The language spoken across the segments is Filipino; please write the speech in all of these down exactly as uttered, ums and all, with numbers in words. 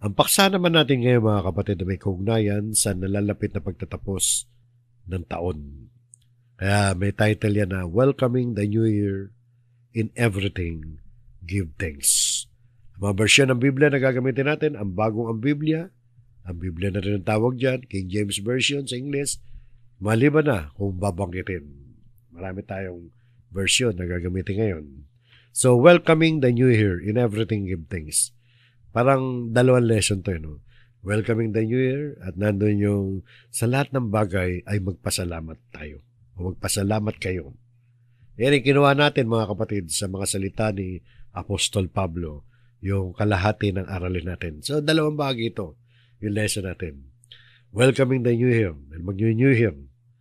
Ang paksa naman natin ngayon mga kapatid na may kaugnayan sa nalalapit na pagtatapos ng taon. Kaya may title yan na Welcoming the New Year in Everything, Give Thanks. Ang mga versyon ng Biblia na gagamitin natin, ang bagong ang Biblia, ang Biblia na rin ang tawag dyan, King James Version sa English, maliban na kung babanggitin. Marami tayong version na gagamitin ngayon. So, welcoming the New Year in Everything, Give Thanks. Parang dalawang lesson to, no? Welcoming the New Year at nandun yung sa lahat ng bagay ay magpasalamat tayo o magpasalamat kayo. Yan yung kinuha natin mga kapatid sa mga salita ni Apostol Pablo, yung kalahati ng aralin natin. So, dalawang bahagi ito, yung lesson natin. Welcoming the New Year, mag-New Year.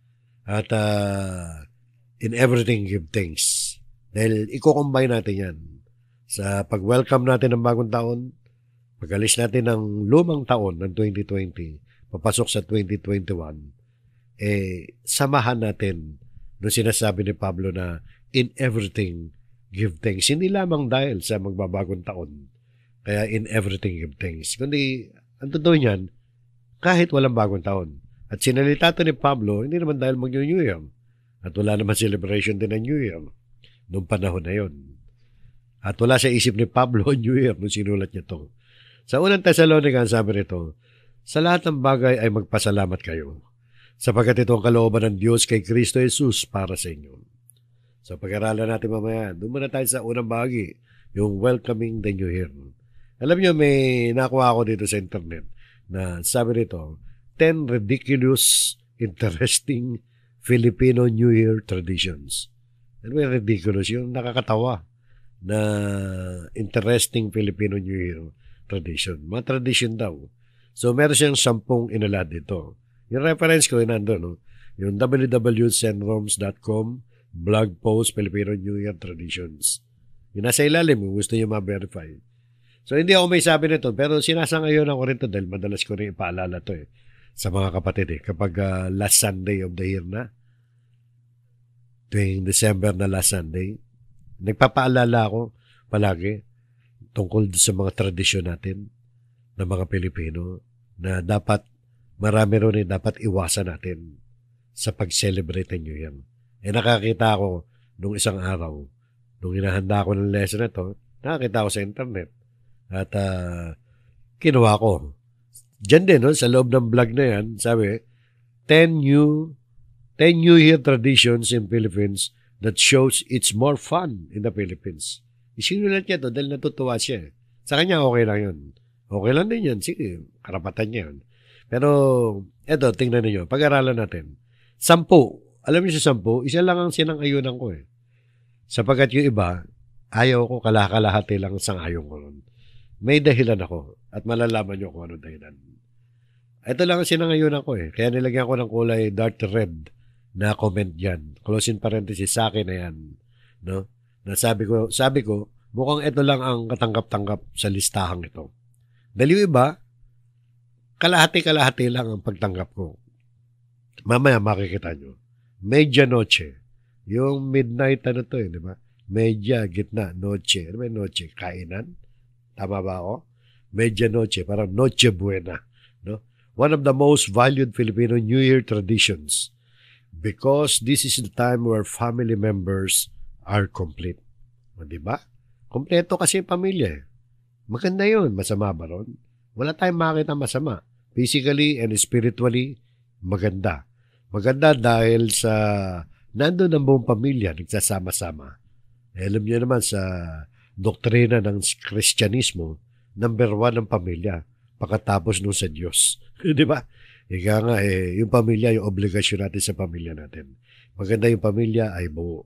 At uh, in everything give thanks. Dahil i-combine natin yan. Sa pag-welcome natin ng bagong taon, pag-alis natin ng lumang taon ng twenty twenty, papasok sa twenty twenty-one, eh, samahan natin nung sinasabi ni Pablo na in everything, give thanks. Hindi lamang dahil sa magbabagong taon, kaya in everything, give thanks. Kundi, ang totoo niyan, kahit walang bagong taon. At sinalita to ni Pablo, hindi naman dahil mag-New Year. At wala naman celebration din ng New Year noong panahon na yon. At wala sa isip ni Pablo New Year nung sinulat niya to. Sa unang Thessalonica, sabi nito, sa lahat ng bagay ay magpasalamat kayo, sapagkat ito ang kalooban ng Diyos kay Kristo Jesus para sa inyo. So pag-aralan natin mamaya, doon muna tayo sa unang bahagi, yung welcoming the New Year. Alam niyo, may nakuha ako dito sa internet na sabi nito, ten ridiculous, interesting Filipino New Year traditions. Ano yung ridiculous? Yung nakakatawa na interesting Filipino New Year tradition. Mga tradition daw. So, meron siyang sampung inalad dito. Yung reference ko, yun nandun, no? Yung w w w dot senroms dot com blog post Filipino New Year Traditions. Yung nasa ilalim, kung gusto nyo ma-verify. So, hindi ako may sabi nito, pero sinasangayon ako rin ito dahil madalas ko rin ipaalala to eh, sa mga kapatid eh. Kapag uh, last Sunday of the year na, tuwing December na last Sunday, nagpapaalala ako palagi tungkol sa mga tradisyon natin ng mga Pilipino na dapat marami rin eh, dapat iwasan natin sa pag-celebrate ng New Year. Eh nakakita ako nung isang araw, nung hinahanda ko ng lesson na to, nakakita ko sa internet at uh, kinuha ko. Diyan din, no, sa loob ng vlog na yan, sabi, ten new, ten New Year traditions in Philippines that shows it's more fun in the Philippines. Isinulat niya to dahil natutuwa siya. Sa kanya, okay lang yun. Okay lang din yan. Sige, karapatan niya yun. Pero, eto, tingnan niyo pag-aralan natin. Sampu. Alam niyo sa sampu, isa lang ang sinang-ayunan ko eh. Sapagkat yung iba, ayaw ko kalakalahati lang sang-ayon ko nun. May dahilan ako at malalaman niyo kung ano dahilan. Ito lang ang sinang-ayunan ko eh. Kaya nilagyan ko ng kulay dark red na comment dyan. Close in parenthesis sa akin na yan. No? Na sabi ko, sabi ko, mukhang ito lang ang katanggap-tanggap sa listahang ito. Dahil yung iba, kalahati-kalahati lang ang pagtanggap ko. Mamaya makikita nyo. Medianoche. Yung midnight ano to eh, di ba? Media, gitna, noche. Ano ba yung noche? Kainan? Tama ba ako? Medianoche, parang noche buena. No? One of the most valued Filipino New Year traditions because this is the time where family members are complete. O, diba? Kompleto kasi yung pamilya eh. Maganda yun. Masama ba ron? Wala tayong makita masama. Physically and spiritually, maganda. Maganda dahil sa nandun ang buong pamilya, nagsasama-sama. Eh, alam niyo naman sa doktrina ng Kristyanismo, number one ang pamilya, pagkatapos nung sa Diyos. Diba? Ika nga eh, yung pamilya, yung obligasyon natin sa pamilya natin. Maganda yung pamilya ay buo.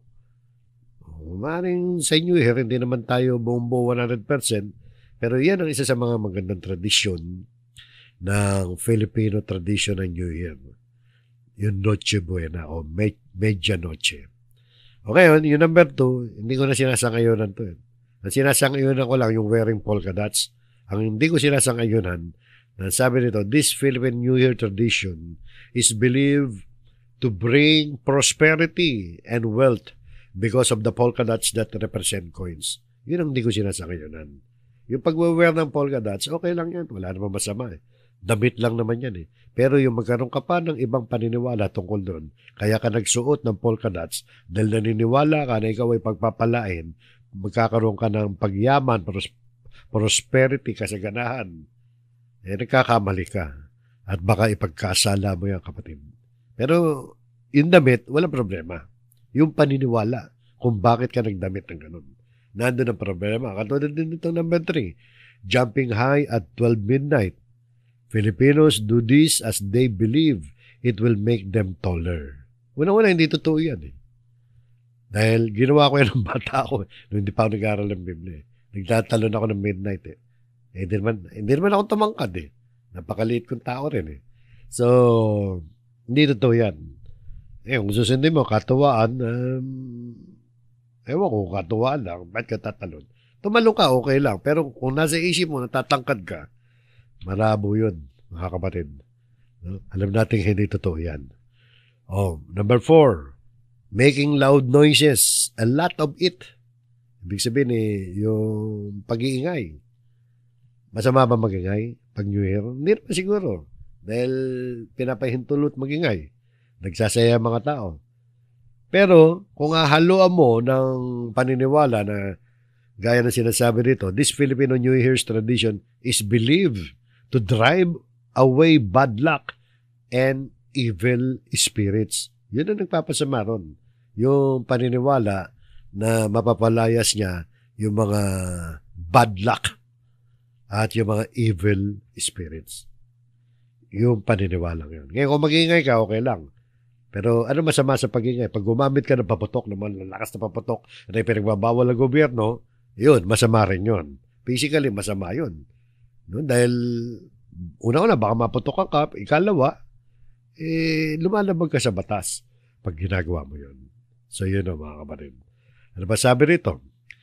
Maring sa New Year, hindi naman tayo buong-buo one hundred percent, pero yan ang isa sa mga magandang tradisyon ng Filipino tradition ng New Year. Yung Noche Buena o Medianoche. Okay, yung number two, hindi ko na sinasangayunan to. Eh. Ang sinasangayunan ko lang yung wearing polka dots. Ang hindi ko sinasangayunan, na sabi nito, this Philippine New Year tradition is believed to bring prosperity and wealth because of the polka dots that represent coins. Yun ang hindi ko sinasangayunan. Yung pag-wear ng polka dots, okay lang yan. Wala namang masama eh. Damit lang naman yan eh. Pero yung magkaroon ka pa ng ibang paniniwala tungkol doon, kaya ka nagsuot ng polka dots dahil naniniwala ka na ikaw ay pagpapalain, magkakaroon ka ng pagyaman, pros- prosperity, kasaganahan, eh nagkakamali ka. At baka ipagkasala mo yan, kapatid. Pero yung damit, walang problema. Yung paniniwala kung bakit ka nagdamit ng ganun. Nandun ang problema. Katulad din itong number three, jumping high at twelve midnight. Filipinos do this as they believe it will make them taller. Una-una, hindi totoo yan eh. Dahil ginawa ko yan ng bata ako nung hindi pa ako nag-aaral ng Biblia. Nagtatalon ako ng midnight eh. eh hindi, naman, hindi naman ako tumangkad eh. Napakaliit kong tao rin eh. So, hindi totoo yan. Eh, kung susundin mo, katuwaan, um, ewan ko, katuwaan lang, ba't ka tatalon? Tumalong ka, okay lang. Pero kung nasa isip mo, natatangkad ka, malabo yun, mga kapatid. No? Alam natin hindi totoo yan. Oh, number four, making loud noises, a lot of it. Ibig sabihin eh, yung pag-iingay. Masama ba mag-ingay pag New Year? Hindi naman siguro. Dahil pinapahintulot mag-ingay. Nagsasaya mga tao. Pero kung hahaluan mo ng paniniwala na gaya na sinasabi dito, this Filipino New Year's tradition is believed to drive away bad luck and evil spirits. Yun ang nagpapasama ron. Yung paniniwala na mapapalayas niya yung mga bad luck at yung mga evil spirits. Yung paniniwalang yun. Ngayon, kung mag-iingay ka, okay lang. Pero ano masama sa pag-iingay? Pag gumamit ka ng paputok, naman lalakas na paputok na pinagbabawal ng gobyerno, yun, masama rin yun. Physically, masama yun. No? Dahil, una-una, baka maputok ka, ikalawa, eh, lumalabag ka sa batas pag ginagawa mo yun. So, yun o, mga kapatid. Ano ba sabi rito?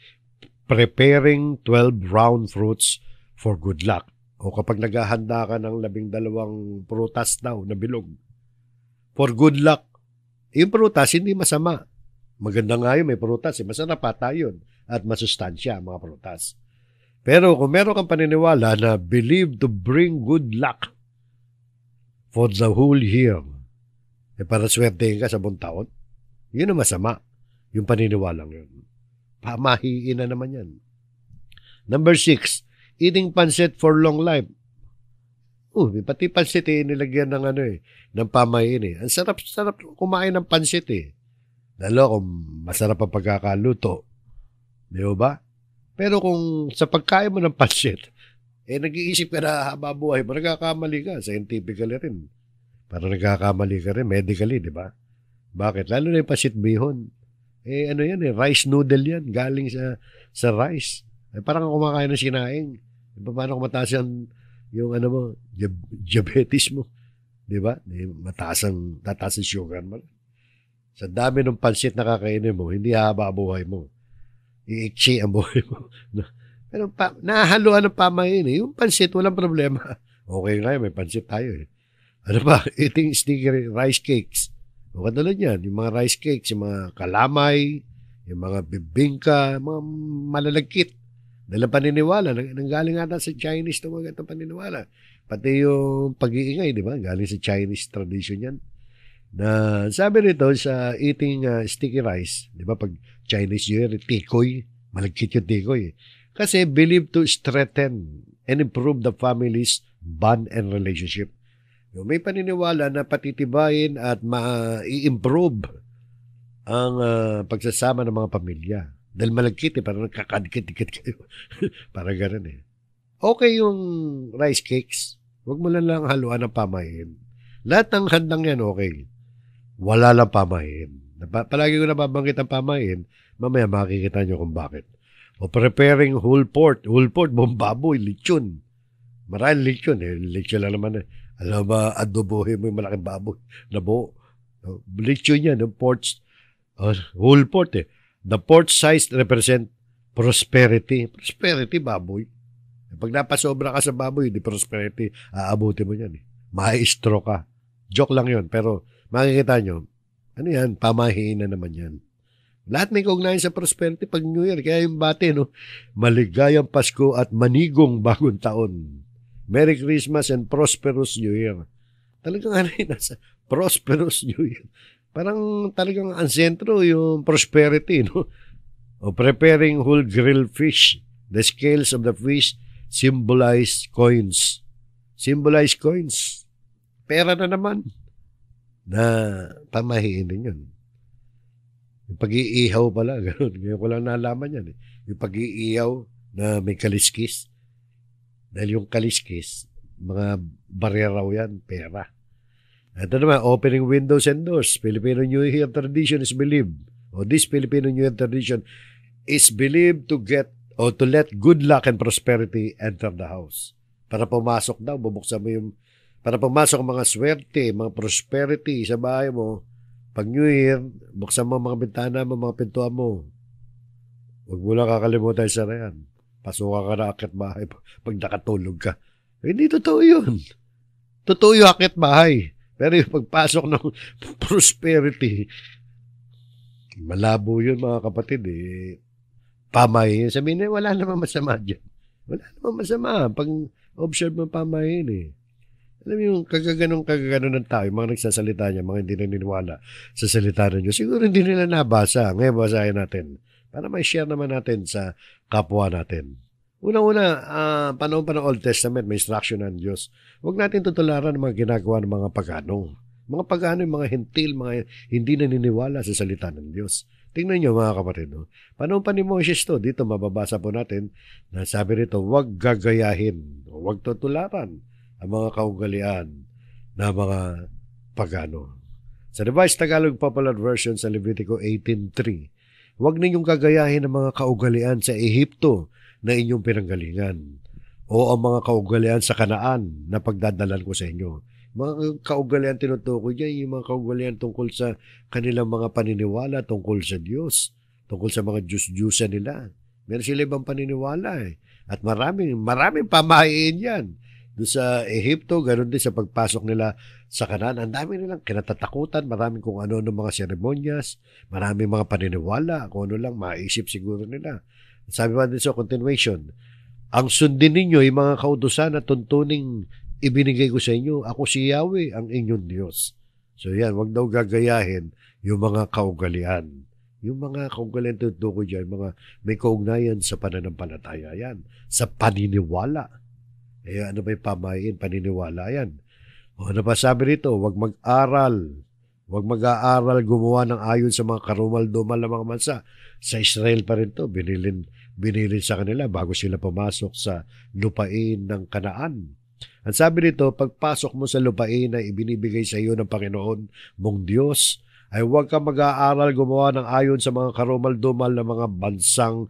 Preparing twelve round fruits for good luck. O kapag naghahanda ka ng labing dalawang prutas daw na bilog, for good luck. Yung prutas, hindi masama. Maganda nga yun, may prutas. Eh. Masarap ata yun. At masustansya, mga prutas. Pero kung meron kang paniniwala na believe to bring good luck for the whole year, eh para swertein ka sa buong taon, yun ang masama. Yung paniniwalang yun. Pamahiin na naman yan. Number six, eating pancit for long life. Uh, pati pansit eh, nilagyan ng ano eh, ng pamain eh. Ang sarap-sarap kumain ng pansit eh. Lalo kung masarap ang pagkakaluto. Di ba? Pero kung sa pagkain mo ng pansit, eh nag-iisip ka na haba buhay mo, nagkakamali ka, scientifically rin. Para nagkakamali ka rin, medically, di ba? Bakit? Lalo na yung pansit bihon. Eh ano yan eh, rice noodle yan, galing sa sa rice. Eh, parang kumakain ng sinaing. E, paano kung mataas yan, yung ano mo, diabetes mo, di ba? Mataas ang, tataas ang sugar mo. Sa dami ng pansit na kakainin mo, hindi haba buhay mo. Iiksi ang buhay mo. Pero pa, nahahaluan ng pamain eh. Yung pansit, walang problema. Okay nga, may pansit tayo eh. Ano ba? Eating sticky rice cakes. O katulad yan, yung mga rice cakes, yung mga kalamay, yung mga bibingka, mga malalagkit. Dahil ang paniniwala, nanggaling ata sa Chinese ito mga itong paniniwala. Pati yung pag-iingay, di ba? Galing sa Chinese tradition yan. Na sabi nito sa eating uh, sticky rice, di ba? Pag Chinese New Year, tikoy, malagkit yung tikoy. Kasi believed to strengthen and improve the family's bond and relationship. Yung may paniniwala na patitibayin at ma-i-improve ang uh, pagsasama ng mga pamilya. Dahil malagkit eh, parang nagkakadikit-dikit kayo. Parang ganun eh. Okay yung rice cakes. Huwag mo lang lang haluan ng pamahin. Lahat ng handang yan okay. Wala lang pamahin. Palagi ko nababanggit ang pamahin, mamaya makikita nyo kung bakit. O preparing whole pork. Whole pork, buong baboy, lechon. Maraming lechon eh. Lechon lang naman eh. Alam ba, adobohin mo yung malaking baboy na buo. Lechon yan, yung pork. Uh, whole pork eh. The pork size represent prosperity. Prosperity, baboy. Pag napasobra ka sa baboy, di prosperity, aabuti mo yan eh. Maestro ka. Joke lang yun, pero makikita nyo, ano yan, pamahiin na naman yan. Lahat may kaugnayan sa prosperity pag New Year. Kaya yung bati, no? Maligayang Pasko at manigong bagong taon. Merry Christmas and prosperous New Year. Talagang ano yun, nasa prosperous New Year. Parang talagang ang sentro yung prosperity, no? O preparing whole grilled fish. The scales of the fish symbolize coins. Symbolize coins. Pera na naman. Na pamahiin din yun. Yung pag-iihaw pala, gano'n. Ngayon ko lang nalaman yan. Eh. Yung pag-iihaw na may kaliskis. Dahil yung kaliskis, mga barya raw yan, pera. Ito naman, opening windows and doors. Filipino New Year tradition is believed. O this Filipino New Year tradition is believed to get o to let good luck and prosperity enter the house. Para pumasok daw, bubuksan mo yung, para pumasok ang mga swerte, mga prosperity sa bahay mo. Pag New Year, buksan mo mga bintana mo, mga pintuan mo. Huwag mo lang kakalimutan sa yan. Pasukan ka na akit bahay pag nakatulog ka. Hindi totoo yun. Totoo yung akit bahay. Pero yung pagpasok ng prosperity, malabo yun mga kapatid eh. Pamahin. Sabihin na, wala naman masama dyan. Wala naman masama. Pag observe mo pamahin eh. Alam mo yung kagaganong kagaganong ng tao, yung mga nagsasalita niya, mga hindi naniniwala sa salita ng Diyos, siguro hindi nila nabasa. Ngayon basahin natin para may share naman natin sa kapwa natin. Una-una, uh, panahon pa ng Old Testament, may instruction ng Diyos. Huwag natin tutularan ang mga ginagawa ng mga pagano. Mga pagano, yung mga hentil, mga hindi naniniwala sa salita ng Diyos. Tingnan nyo mga kapatid. No? Panahon pa ni Moses to, dito mababasa po natin, na sabi rito, huwag gagayahin, huwag tutularan ang mga kaugalian na mga pagano. Sa Revised Tagalog Popular Version sa Levitico eighteen three, huwag ninyong gagayahin ang mga kaugalian sa Ehipto na inyong pinanggalingan o ang mga kaugalian sa Kanaan na pagdadalan ko sa inyo. Mga kaugalian tinutukoy dyan, yung mga kaugalian tungkol sa kanilang mga paniniwala, tungkol sa Diyos, tungkol sa mga Diyos-Diyusan nila. Meron sila ibang paniniwala eh. At maraming, maraming pamahiin yan. Doon sa Ehipto, ganoon din sa pagpasok nila sa Kanaan. Ang dami nilang kinatatakutan, maraming kung ano-ano mga seremonyas, maraming mga paniniwala, kung ano lang, maisip siguro nila. Sabi pa din sa continuation, ang sundin ninyo yung mga kautusan at tuntuning ibinigay ko sa inyo. Ako si Yahweh, ang inyong Diyos. So yan, wag daw gagayahin yung mga kaugalian. Yung mga kaugalian tutukoy dyan, mga may kaugnayan sa pananampalataya yan, sa paniniwala. Eh, ano ba yung pamahiin? Paniniwala yan. O ano pa sabi rito? Huwag mag-aral. Huwag mag-aaral gumawa ng ayon sa mga karumal-dumal na mga bansa. Sa Israel pa rin to. Binilin, binilin sa kanila bago sila pumasok sa lupain ng Kanaan. Ang sabi rito, pagpasok mo sa lupain na ibinibigay sa iyo ng Panginoon mong Diyos, ay huwag ka mag-aaral gumawa ng ayon sa mga karumal-dumal na mga bansang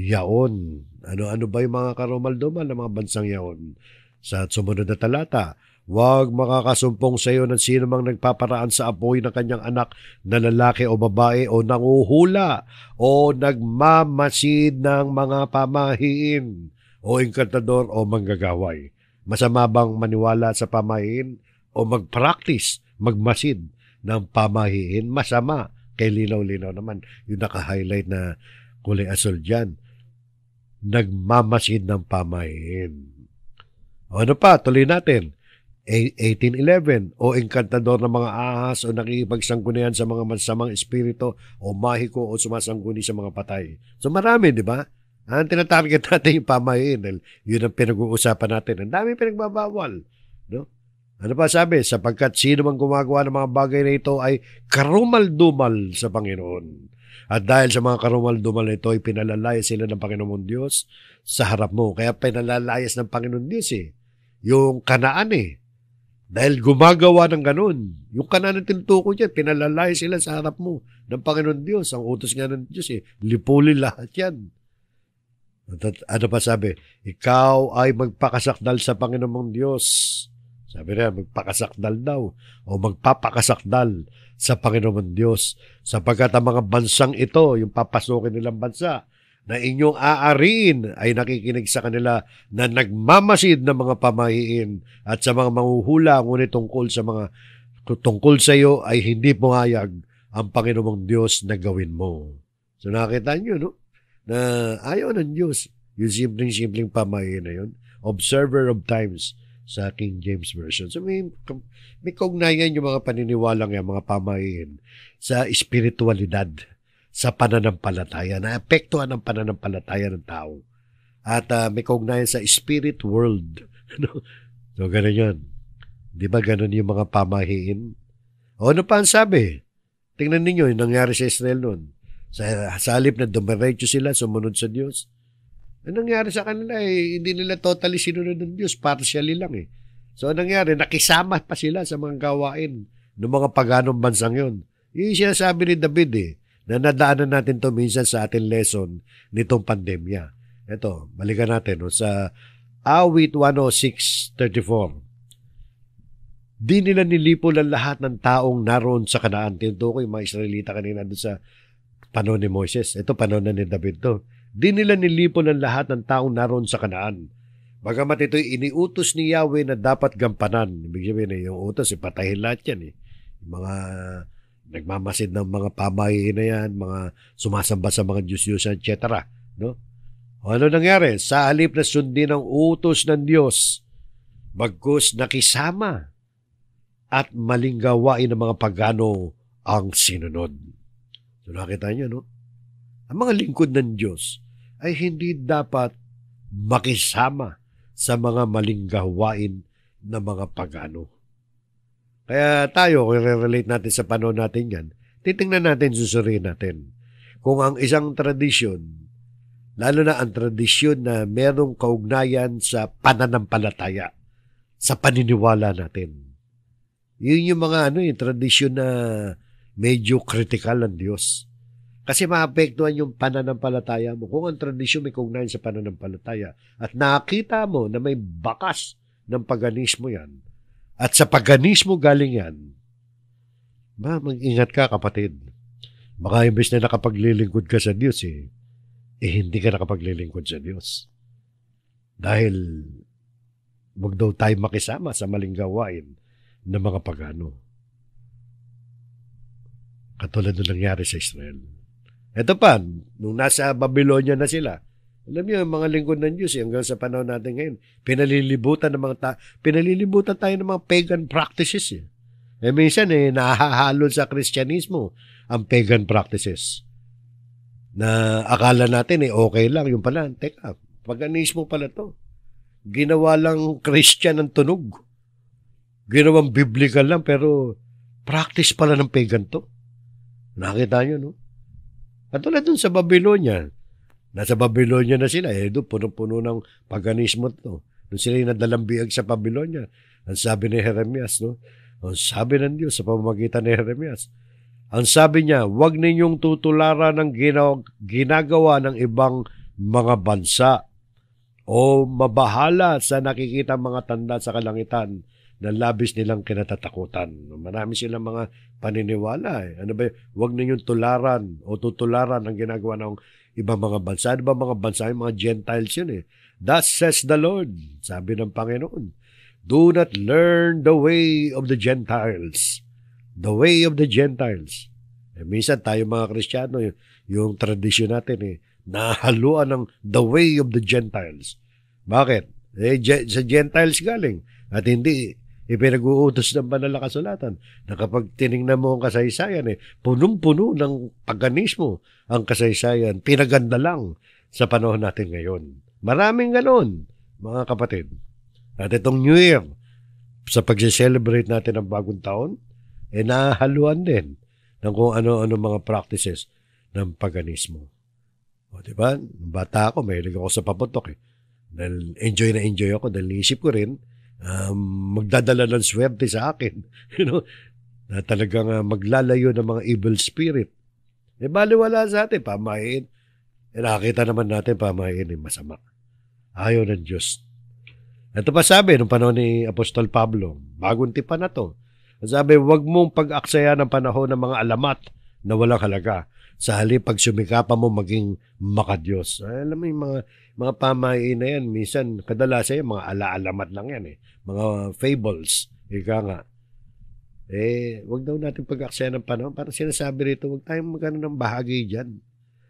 yaon. Ano-ano ba yung mga karumal-dumal na mga bansang yaon? Sa sumunod na talata, huwag makakasumpong sa iyo ng sino mang nagpaparaan sa apoy ng kanyang anak na lalaki o babae o nanguhula o nagmamasid ng mga pamahiin o inkantador o manggagaway. Masama bang maniwala sa pamahiin o mag-practice, magmasid ng pamahiin? Masama. Kay linaw-linaw naman yung naka-highlight na kulay asol dyan. Nagmamasid ng pamahiin. O ano pa? Tuloy natin. eighteen eleven, o inkantador ng mga ahas o nakikipagsangkunian sa mga masamang espiritu o mahiko o sumasangguni sa mga patay. So marami, di ba? Ang tinatarget natin yung pamahiin. Yun ang pinag-uusapan natin. Ang dami pinagbabawal. No? Ano pa sabi? Sapagkat sino mang gumagawa ng mga bagay na ito ay karumal-dumal sa Panginoon. At dahil sa mga karumal-dumal na ito ay pinalalayas sila ng Panginoon Diyos sa harap mo. Kaya pinalalayas ng Panginoon Diyos eh. Yung Kanaan eh. Dahil gumagawa ng ganun. Yung Kanaan na tinutukoy dyan, pinalalayas sila sa harap mo ng Panginoon Diyos. Ang utos nga ng Diyos eh. Lipulin lahat yan. Ano pa sabi? Ikaw ay magpakasakdal sa Panginoon mong Diyos. Sabi niya, magpakasakdal daw o magpapakasakdal sa Panginoon mong Diyos. Sapagkat ang mga bansang ito, yung papasukin nilang bansa, na inyong aariin ay nakikinig sa kanila na nagmamasid ng mga pamahiin at sa mga manghuhula, ngunit tungkol sa mga tungkol sa iyo ay hindi pumayag ang Panginoong Diyos na gawin mo. So nakita nyo, no? Na ayaw ng Diyos. Yung simpleng-simpleng pamahiin na yun. Observer of times sa King James Version. So may, may kaugnayan yung mga paniniwalang yan, mga pamahiin sa espiritualidad, sa pananampalataya, na apektuhan ng pananampalataya ng tao. At uh, may kaugnayan sa spirit world. So ganun yun. Di ba ganun yung mga pamahiin? O ano pa ang sabi? Tingnan ninyo yung nangyari sa Israel noon. Sa, sa halip na dumiretso sila, sumunod sa Diyos. Ang nangyari sa kanila eh, hindi nila totally sinunod ng Diyos, partially lang eh. So ang nangyari, nakisama pa sila sa mga gawain ng mga paganong bansang yun. Yung sinasabi ni David eh, na nadaanan natin to minsan sa ating lesson nitong pandemya. Ito, balikan natin no, sa Awit one oh six thirty-four. Di nila nilipol ang lahat ng taong naroon sa Kanaan. Tinutukoy yung mga Israelita kanina doon sa panahon ni Moises. Ito, panahon na ni David to. Di nila nilipol ang lahat ng taong naroon sa Kanaan. Bagamat ito'y iniutos ni Yahweh na dapat gampanan. Ibig sabihin eh, yung utos, ipatahin lahat yan eh. Yung mga nagmamasid ng mga pamahiin na yan, mga sumasamba sa mga Diyos-Diyusan, et cetera. No? O ano nangyari? Sa halip na sundin ang utos ng Diyos, bagkus nakisama at maling gawain ng mga pagano ang sinunod. So nakita niyo, no? Ang mga lingkod ng Diyos ay hindi dapat makisama sa mga maling gawain ng mga pagano. Kaya tayo, kung re-relate natin sa panahon natin yan, titingnan natin, susuriin natin. Kung ang isang tradisyon, lalo na ang tradisyon na merong kaugnayan sa pananampalataya, sa paniniwala natin. Yun yung mga ano, yung tradisyon na medyo critical ng Diyos. Kasi maapektuhan yung pananampalataya mo. Kung ang tradisyon may kaugnayan sa pananampalataya at nakita mo na may bakas ng paganismo yan, at sa paganismo galing yan, ba, mag-ingat ka kapatid. Baka imbes na nakapaglilingkod ka sa Diyos eh, eh hindi ka nakapaglilingkod sa Diyos. Dahil wag daw tayo makisama sa maling gawain ng mga pagano. Katulad na nangyari sa Israel. Ito pa, nung nasa Babylonia na sila, alam niyo, yung mga lingkod ng Diyos, hanggang sa panahon natin ngayon, pinalilibutan ng mga ta- pinalilibutan tayo ng mga pagan practices. Eh, eh minsan, eh, nahahalon sa Kristyanismo ang pagan practices. Na akala natin, eh, okay lang. Yung pala, teka, paganismo pala to. Ginawa lang Christian ang tunog. Ginawang biblical lang, pero practice pala ng pagan to. Nakita niyo, no? At tulad dun sa Babylonia, nasa Babylonia na sila, eh doon puno-puno ng paganismo to. Doon sila yung nadalang biag sa Babylonia. Ang sabi ni Jeremias, no? Ang sabi ng Diyos sa pamamagitan ni Jeremias, ang sabi niya, huwag ninyong tutularan ng ginagawa ng ibang mga bansa o mabahala sa nakikita mga tanda sa kalangitan na labis nilang kinatatakutan. Marami silang mga paniniwala. Eh. Ano ba, huwag ninyong tularan o tutularan ang ginagawa ng ibang mga bansa. Ano ba mga bansa? Yung mga Gentiles yun eh. Thus says the Lord, sabi ng Panginoon, do not learn the way of the Gentiles. The way of the Gentiles. Eh, minsan tayo mga Kristiyano, yung, yung tradisyon natin eh, nahaluan ng the way of the Gentiles. Bakit? Eh, sa Gentiles galing. At hindi ipinag-uutos ng banal na kasulatan na kapag tinignan mo ang kasaysayan, eh, punong-puno ng paganismo ang kasaysayan, pinaganda lang sa panahon natin ngayon. Maraming ganon, mga kapatid. At itong New Year, sa pag-celebrate natin ng bagong taon, eh nahaluan din ng kung ano-ano mga practices ng paganismo. O, diba? Nung bata ako, mahilig ako sa paputok eh. Dahil enjoy na enjoy ako, dahil naisip ko rin, Um, magdadala ng swerte sa akin, you know, na talagang uh, maglalayo ng mga evil spirit. Eh, baliwala sa atin, pamahiin. Eh, nakakita naman natin, pamahiin ay masama. Ayaw ng Diyos. Ito pa sabi, nung panahon ni Apostol Pablo, bagong tipan na to. Sabi, huwag mong pag-aksaya ng panahon ng mga alamat na walang halaga. Sa halip, pag sumikapan mo, maging makadiyos. Ay, alam mo yung mga, mga pamahiin na yan, minsan, kadalasan yan, mga ala-alamat lang yan eh. Mga fables, ika nga. Eh, wag daw natin pag-aksaya ng panahon. Parang sinasabi rito, wag tayong magkano ng bahagi dyan.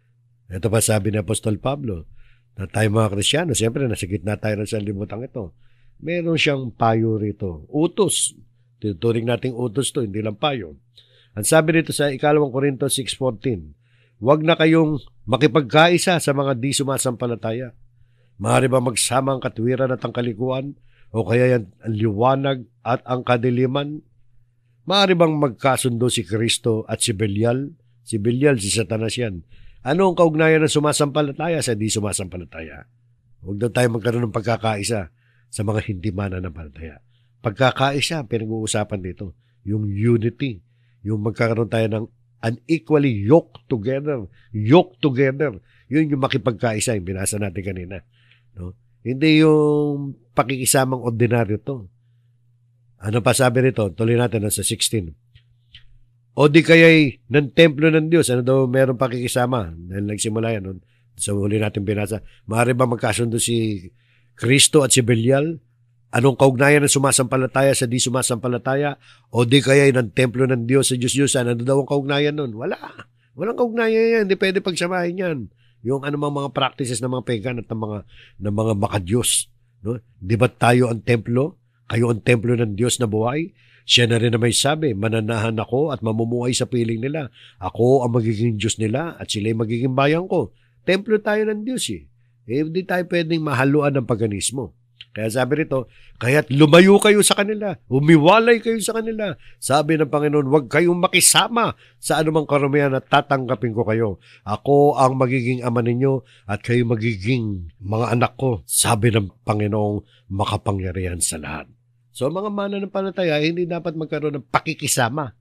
Ito pa sabi ni Apostol Pablo, na tayo mga Kristiyano, siyempre nasa gitna tayo ng sanlibutan ito. Meron siyang payo rito. Utos. Tinuturing nating utos to, hindi lang payo. Ang sabi rito sa ikalawang Korinto six fourteen, huwag na kayong makipagkaisa sa mga di sumasampalataya. Maaari ba magsama ang katwiran at ang kalikuan? O kaya yan ang liwanag at ang kadiliman? Maaari bang magkasundo si Kristo at si Belial? Si Belial, si Satanas yan. Ano ang kaugnayan ng sumasampalataya sa di sumasampalataya? Huwag daw tayo magkaroon ng pagkakaisa sa mga hindi mananampalataya. Pagkakaisa, pinag-uusapan dito. Yung unity. Yung magkakaroon tayo ng unequally yoked together. Yoked together. Yun yung makipagkaisa, yung binasa natin kanina. No? Hindi yung pakikisamang ordinaryo to. Ano pa sabi rito? Tuloy natin sa sixteen. O di kaya'y ng templo ng Diyos. Ano daw meron pakikisama? Dahil nagsimula yan. No? Sa huli natin binasa. Maaari ba magkasundo si Kristo at si Belial? Anong kaugnayan ng sumasampalataya sa di sumasampalataya? O di kaya'y ng templo ng Diyos sa Diyos-Diyusan? Ano daw ang kaugnayan nun? Wala. Walang kaugnayan yan. Hindi pwede pagsamahin yan. Yung anumang mga practices ng mga pagan at ng mga, ng mga makadiyos. No? Di ba tayo ang templo? Kayo ang templo ng Diyos na buhay? Siya na rin na may sabi, mananahan ako at mamumuhay sa piling nila. Ako ang magiging Diyos nila at sila'y magiging bayan ko. Templo tayo ng Diyos eh. Eh, hindi tayo pwedeng mahaluan ng paganismo. Kaya sabi rito, kaya't lumayo kayo sa kanila, umiwalay kayo sa kanila. Sabi ng Panginoon, huwag kayong makisama sa anumang karumihan at tatanggapin ko kayo. Ako ang magiging ama ninyo at kayo magiging mga anak ko. Sabi ng Panginoong makapangyarihan sa lahat. So mga mananampalataya, hindi dapat magkaroon ng pakikisama.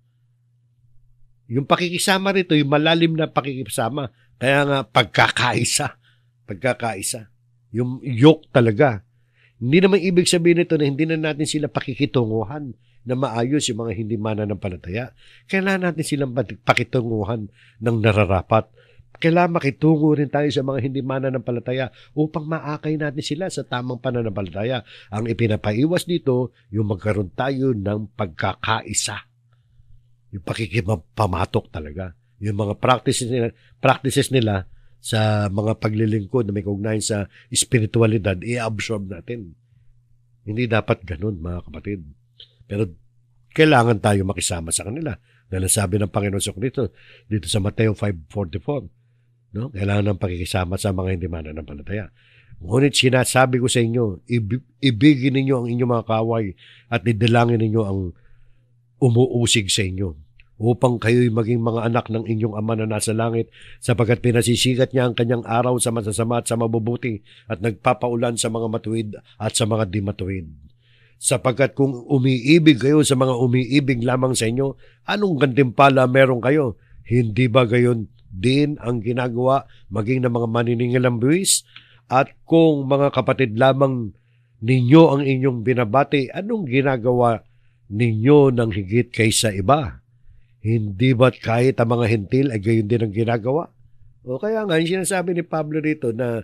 Yung pakikisama rito, yung malalim na pakikisama. Kaya nga pagkakaisa. Pagkakaisa. Yung yoke talaga. Hindi naman ibig sabihin nito na hindi na natin sila pakikitunguhan na maayos yung mga hindi mananampalataya. Kailangan natin silang pakitunguhan ng nararapat. Kailangan makitungo rin tayo sa mga hindi mananampalataya upang maakay natin sila sa tamang pananampalataya. Ang ipinapaiwas dito, yung magkaroon tayo ng pagkakaisa. Yung pakikipamatok talaga. Yung mga practices nila, practices nila sa mga paglilingkod na may kaugnayan sa espiritualidad, i-absorb natin. Hindi dapat ganun, mga kapatid. Pero kailangan tayo makisama sa kanila. Dahil sabi ng Panginoon sa Kristo dito sa Mateo five forty-four, no? Kailangan ng pakikisama sa mga hindi mananampalataya. Ngunit sinasabi ko sa inyo, ibigin ninyo ang inyong mga kaway at idalangin ninyo ang umuusig sa inyo upang kayo'y maging mga anak ng inyong ama na nasa langit sapagkat pinasisikat niya ang kanyang araw sa masasama at sa mabubuti at nagpapaulan sa mga matuwid at sa mga di matuwid. Sapagkat kung umiibig kayo sa mga umiibig lamang sa inyo, anong gantimpala meron kayo? Hindi ba gayon din ang ginagawa maging ng mga maniningil ng buwis? At kung mga kapatid lamang ninyo ang inyong binabati, anong ginagawa ninyo ng higit kaysa iba? Hindi ba't kahit ang mga hentil ay gayon din ang ginagawa? O kaya nga, yung sinasabi ni Pablo rito na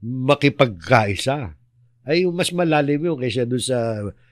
makipagkaisa ay mas malalim yun kaysa doon sa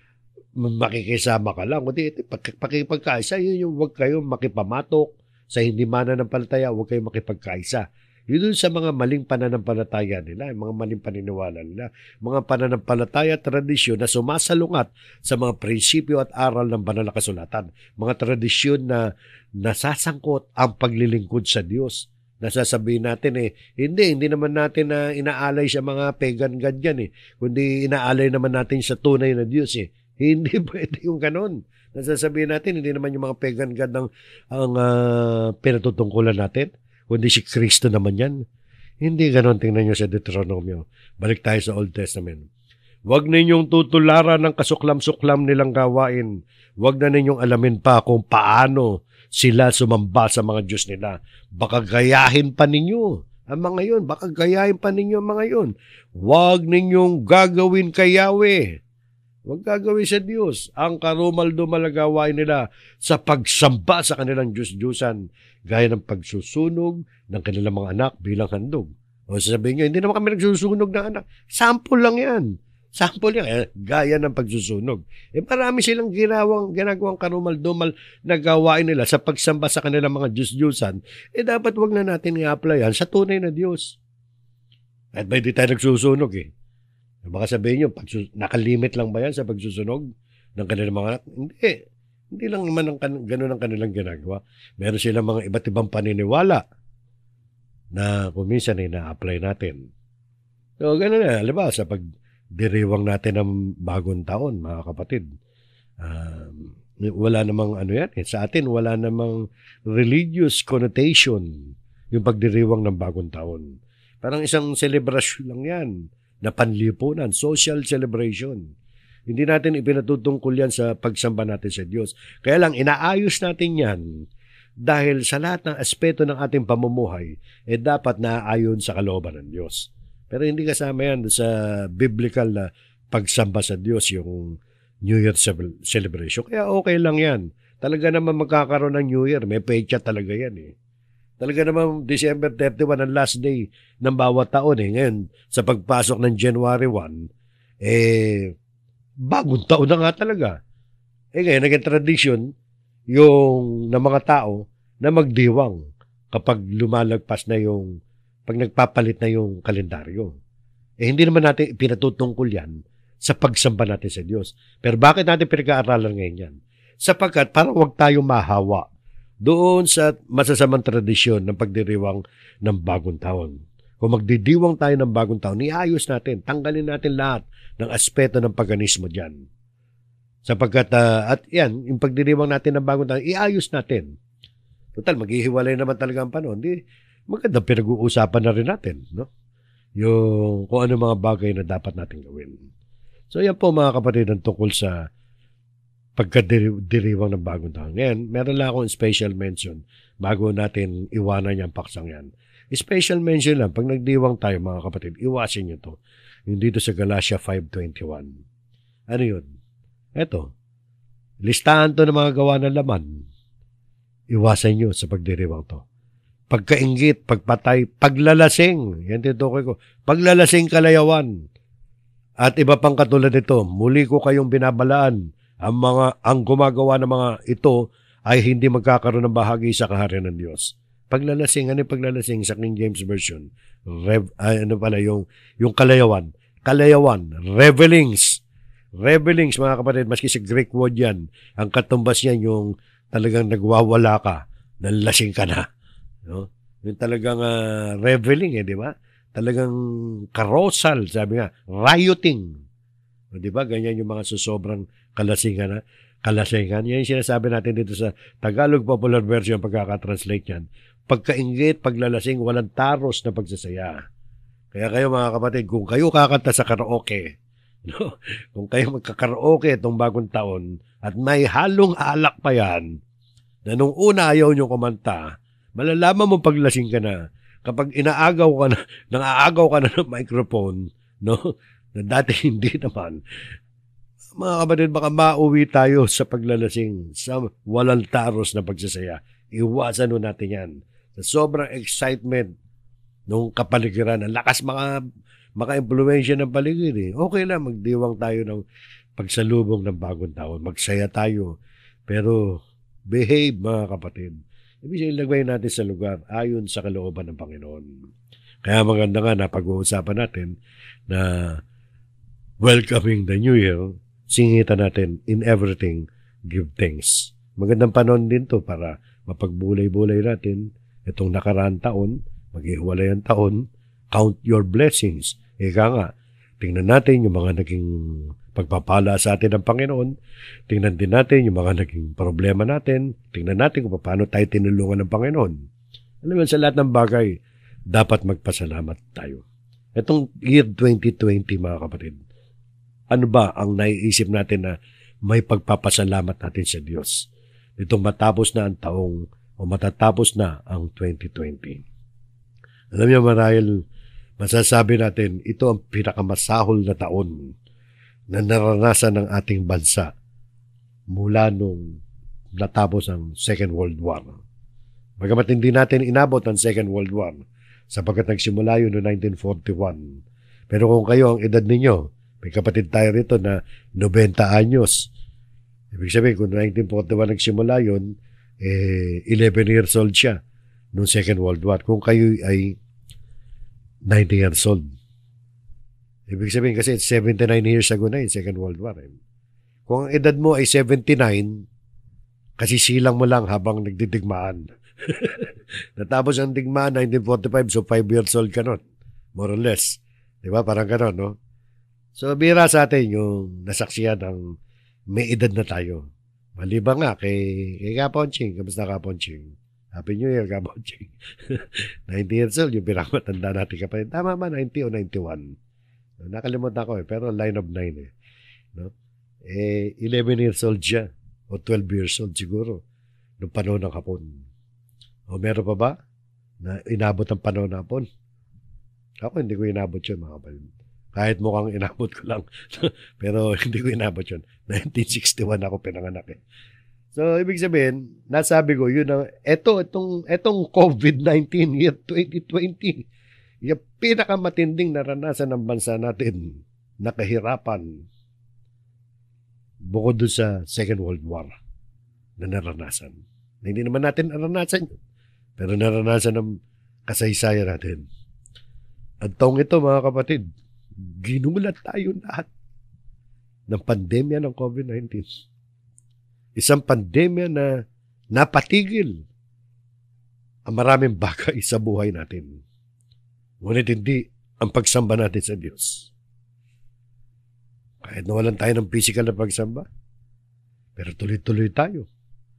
makikisama ka lang. Kundi pakipagkaisa, yun yung huwag kayong makipamatok sa hindi mananampalataya, huwag kayong makipagkaisa. Yun dun sa mga maling pananampalataya nila, mga maling paniniwala nila, mga pananampalataya, tradisyon na sumasalungat sa mga prinsipyo at aral ng banal na kasulatan. Mga tradisyon na nasasangkot ang paglilingkod sa Diyos. Nasasabihin natin eh, hindi, hindi naman natin na inaalay sa mga pagan god yan eh, kundi inaalay naman natin sa tunay na Diyos eh. Hindi pwede yung ganon. Nasasabihin natin, hindi naman yung mga pagan god ang, ang uh, pinatutungkulan natin, kundi si Kristo naman yan. Hindi ganon. Tingnan nyo sa Deuteronomio. Balik tayo sa Old Testament. Huwag ninyong tutularan ng kasuklam-suklam nilang gawain. Huwag na ninyong alamin pa kung paano sila sumamba sa mga Diyos nila. Baka gayahin pa ninyo ang mga yun. Baka gayahin pa ninyo ang mga yun. Huwag ninyong gagawin kay Yahweh. Huwag gagawin sa Diyos ang karumal-dumal na gawain nila sa pagsamba sa kanilang Diyos-Diyusan, gaya ng pagsusunog ng kanilang mga anak bilang handog. O sasabihin nyo, hindi naman kami nagsusunog ng anak. Sample lang yan. Sample yan, eh, gaya ng pagsusunog. Eh marami silang ginawang, ginagawang karumal-dumal na gawain nila sa pagsamba sa kanilang mga Diyos-Diyusan. Eh dapat wag na natin i-applyan sa tunay na Diyos. At ba hindi tayo nagsusunog eh. Baka sabihin nyo, pagsus- nakalimit lang ba yan sa pagsusunog ng kanilang mga anak? Hindi. Hindi lang naman ang kan- ganun ang kanilang ginagawa. Meron silang mga iba't ibang paniniwala na kuminsan ay na-apply natin. So, ganun na. Alam ba, sa pagdiriwang natin ng bagong taon, mga kapatid, um, wala namang ano yan. Eh. Sa atin, wala namang religious connotation yung pagdiriwang ng bagong taon. Parang isang celebration lang yan na panlipunan, social celebration. Hindi natin ipinatutungkol yan sa pagsamba natin sa Diyos. Kaya lang, inaayos natin yan dahil sa lahat ng aspeto ng ating pamumuhay, eh dapat naaayon sa kalooban ng Diyos. Pero hindi kasama yan sa biblical na pagsamba sa Diyos, yung New Year celebration. Kaya okay lang yan. Talaga naman magkakaroon ng New Year. May pecha talaga yan eh. Talaga naman December thirty-first ang last day ng bawat taon eh. Ngayon, sa pagpasok ng January first, eh, bagong taon na nga talaga. Eh ngayon, naging tradition yung ng mga tao na magdiwang kapag lumalagpas na yung, pag nagpapalit na yung kalendaryo. Eh hindi naman natin pinatutungkol yan sa pagsamba natin sa Diyos. Pero bakit natin pinag-aaralan ngayon yan? Sapagkat para wag tayong mahawa doon sa masasamang tradisyon ng pagdiriwang ng bagong taon. Kung magdidiwang tayo ng bagong taon, iayos natin, tanggalin natin lahat ng aspeto ng paganismo dyan. Sapagkat, uh, at yan, yung pagdiriwang natin ng bagong taon, iayos natin. Total, maghihiwalay naman talaga ang panahon. Di, magandang pinag-uusapan na rin natin, no? Yung kung ano mga bagay na dapat natin gawin. So yan po mga kapatid ang tungkol sa pagkadiriwang ng bagong taon. Ngayon, meron lang akong special mention bago natin iwanan yung paksang yan. Special mention lang, pag nagdiwang tayo mga kapatid, iwasin nyo to. Yung dito sa Galatia five twenty-one. Ano yun? Eto, listahan to ng mga gawa ng laman. Iwasan nyo sa pagdiriwang to. Pagkainggit, pagpatay, paglalasing. Yan tinutukoy ko. Paglalasing kalayawan. At iba pang katulad nito, muli ko kayong binabalaan. Ang mga ang gumagawa ng mga ito ay hindi magkakaroon ng bahagi sa kaharian ng Diyos. Paglalasing, ano yung paglalasing sa King James Version? Rev, ay, ano pala, yung, yung kalayawan. Kalayawan, revelings. Revelings, mga kapatid, maski sa Greek word yan, ang katumbas niyan yung talagang nagwawala ka, nalasing ka na. No? Yung talagang uh, reveling, eh, di ba? Talagang carousal, sabi nga, rioting. O, di ba? Ganyan yung mga susobrang kalasingan na kalasingan. Yan yung sinasabi natin dito sa Tagalog Popular Version pagkakatranslate yan. Pagkainggit, paglalasing, walang taros na pagsasaya. Kaya kayo mga kapatid, kung kayo kakanta sa karaoke, no? Kung kayo magkakaraoke itong bagong taon at may halong alak pa yan, na nung una ayaw nyo kumanta, malalaman mo paglasing ka na kapag inaagaw ka na, nangaagaw ka na ng microphone, no? Na dati hindi naman. Mga kapatid, baka mauwi tayo sa paglalasing, sa walang taros na pagsasaya. Iwasan nun natin yan. Sa sobrang excitement nung kapaligiran, ang lakas maka, maka-impluensya ng paligid. Eh. Okay lang, magdiwang tayo ng pagsalubong ng bagong taon. Magsaya tayo. Pero behave, mga kapatid. Ibig sabihin, ilagay natin sa lugar ayon sa kalooban ng Panginoon. Kaya maganda nga na pag-uusapan natin na welcoming the New Year, singitan natin, in everything, give thanks. Magandang panahon din to para mapagbulay-bulay natin itong nakaraan taon, maghihiwalay ang taon, count your blessings. Ika nga, tingnan natin yung mga naging pagpapala sa atin ng Panginoon, tingnan din natin yung mga naging problema natin, tingnan natin kung paano tayo tinulungan ng Panginoon. Alam mo, sa lahat ng bagay, dapat magpasalamat tayo. Itong year twenty twenty, mga kapatid, ano ba ang naiisip natin na may pagpapasalamat natin sa Diyos? Itong matapos na ang taong o matatapos na ang twenty twenty. Alam niyo marahil masasabi natin ito ang pinakamasahol na taon na naranasan ng ating bansa mula nung natapos ang Second World War. Bagamat hindi natin inabot ang Second World War sapagkat nagsimula yun noong nineteen forty-one. Pero kung kayo ang edad ninyo, May kapatid tayo rito na ninety anyos. Ibig sabihin, kung nineteen forty-one nagsimula yun, eh, eleven years old siya noong Second World War. Kung kayo ay ninety years old. Ibig sabihin kasi seventy-nine years ago na yung Second World War. Eh. Kung ang edad mo ay seventy-nine, kasi silang mo lang habang nagdidigmaan. Natapos ang digmaan, nineteen forty-five, so five years old ka nun. More or less. Di ba? Parang gano'n, no? So, bira sa atin yung nasaksiyan ng may edad na tayo. Maliban nga kay, kay Kaponching. Kamusta Kaponching? Happy New Year, Kaponching. ninety years old, yung pinamatanda natin kapatid. Tama ba, ninety o ninety-one? Nakalimutan ko eh, pero line of nine eh. No? Eh, eleven years old siya. O twelve years old siguro. Noong panahon ng hapon. O meron pa ba? Na inabot ang panahon ng hapon? Ako hindi ko inabot yun, mga kapatid. Kahit mukhang inabot ko lang. Pero hindi ko inabot yun. nineteen sixty-one ako pinanganak eh. So, ibig sabihin, nasabi ko, yun ang, eto, etong, etong COVID nineteen year twenty twenty, yung pinakamatinding naranasan ng bansa natin, nakahirapan, bukod doon sa Second World War na naranasan. Hindi naman natin naranasan yun, pero naranasan ng kasaysayan natin. At taong ito, mga kapatid, ginulat tayo lahat ng pandemya ng COVID nineteen. Isang pandemya na napatigil ang maraming bagay sa buhay natin. Ngunit hindi ang pagsamba natin sa Diyos. Kahit nawalan tayo ng physical na pagsamba, pero tuloy-tuloy tayo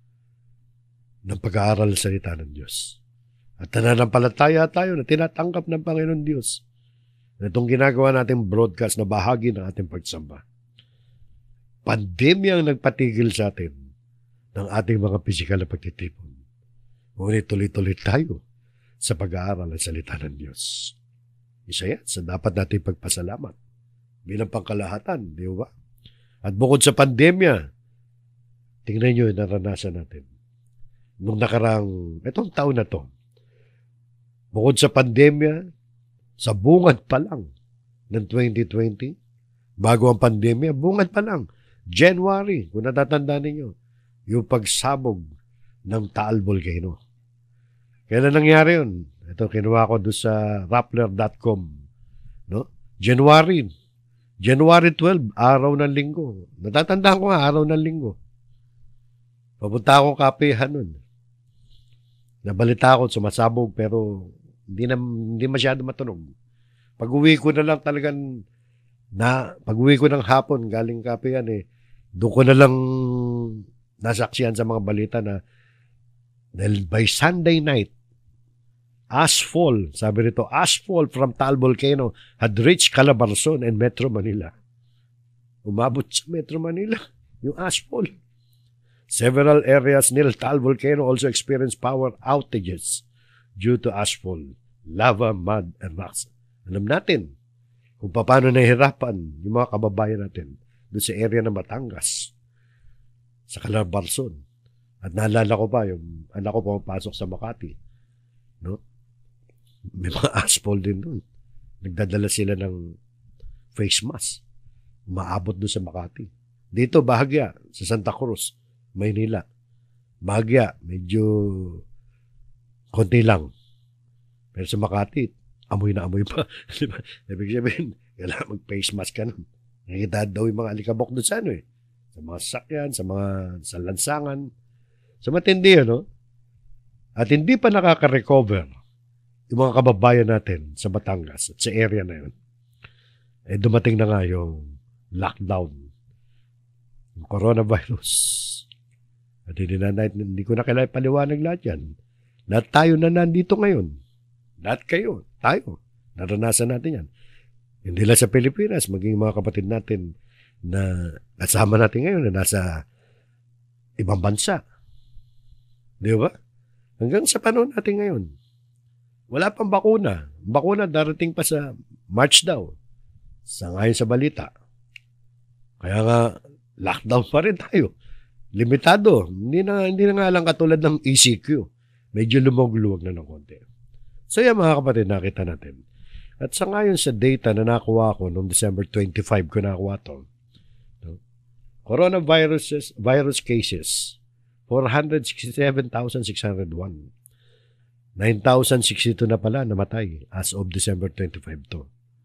ng pag-aaral sa salita ng Diyos. At nananampalataya tayo na tinatanggap ng Panginoon Diyos na itong ginagawa nating broadcast na bahagi ng ating pagsamba. Pandemya ang nagpatigil sa atin ng ating mga pisikal na pagtitipon. Ngunit tuloy-tuloy tayo sa pag-aaral at salita ng Diyos. Isa yan sa dapat natin pagpasalamat bilang pangkalahatan, di ba? At bukod sa pandemya, tingnan nyo yung naranasan natin. Nung nakarang, itong taon na to, bukod sa pandemya, sa bungad pa lang ng twenty twenty, bago ang pandemya, bungad pa lang, January, kung natatandaan ninyo, yung pagsabog ng Taal Volcano. Kailan nangyari yun? Ito, kinuha ko doon sa rappler dot com. No? January. January twelfth, araw ng linggo. Natatandaan ko nga, araw ng linggo. Papunta akong kapehan nun. Nabalita ako, sumasabog, pero hindi, na, hindi masyado matunog. Pag-uwi ko na lang talagang, na, pag-uwi ko ng hapon, galing kapehan eh, doon ko na lang nasaksihan sa mga balita na dahil by Sunday night, ashfall, sabi nito, ashfall from Taal Volcano had reached Calabarzon and Metro Manila. Umabot sa Metro Manila, yung ashfall. Several areas near Taal Volcano also experienced power outages due to ashfall, lava, mud, and rocks. Alam natin kung paano nahihirapan yung mga kababayan natin doon sa area ng Batangas, sa Calabarzon. At naalala ko pa, yung anak ko pumapasok sa Makati. No? May mga asphalt din doon. Nagdadala sila ng face mask. Maabot doon sa Makati. Dito, bahagya, sa Santa Cruz, Maynila. Bahagya, medyo konti lang. Pero sa Makati, amoy na amoy pa. Diba? Ibig sabihin, kailangan mag-face mask ka nun. Nakikita daw yung mga alikabok doon sa ano eh. Sa mga sakyan, sa mga sa lansangan. So matindi yun, no? At hindi pa nakaka-recover yung mga kababayan natin sa Batangas at sa area na yun. Eh dumating na nga yung lockdown. Yung coronavirus. At hindi, na, hindi ko na kailangan paliwanag lahat yan. Lahat tayo na nandito ngayon. Lahat kayo, tayo. Naranasan natin yan. Hindi lang sa Pilipinas, maging mga kapatid natin na kasama natin ngayon na nasa ibang bansa. Di ba? Hanggang sa panahon natin ngayon. Wala pang bakuna. Bakuna darating pa sa March daw. Sa ngayon sa balita. Kaya nga, lockdown pa rin tayo. Limitado. Hindi na, hindi na nga lang katulad ng E C Q. Medyo lumog-luwag na ng konti. So yan mga kapatid, nakita natin. At sa ngayon sa data na nakuha ko noong December twenty-five ko nakuha to. No? Coronavirus virus cases, four hundred sixty-seven thousand six hundred one. nine thousand sixty-two na pala namatay as of December twenty-five to.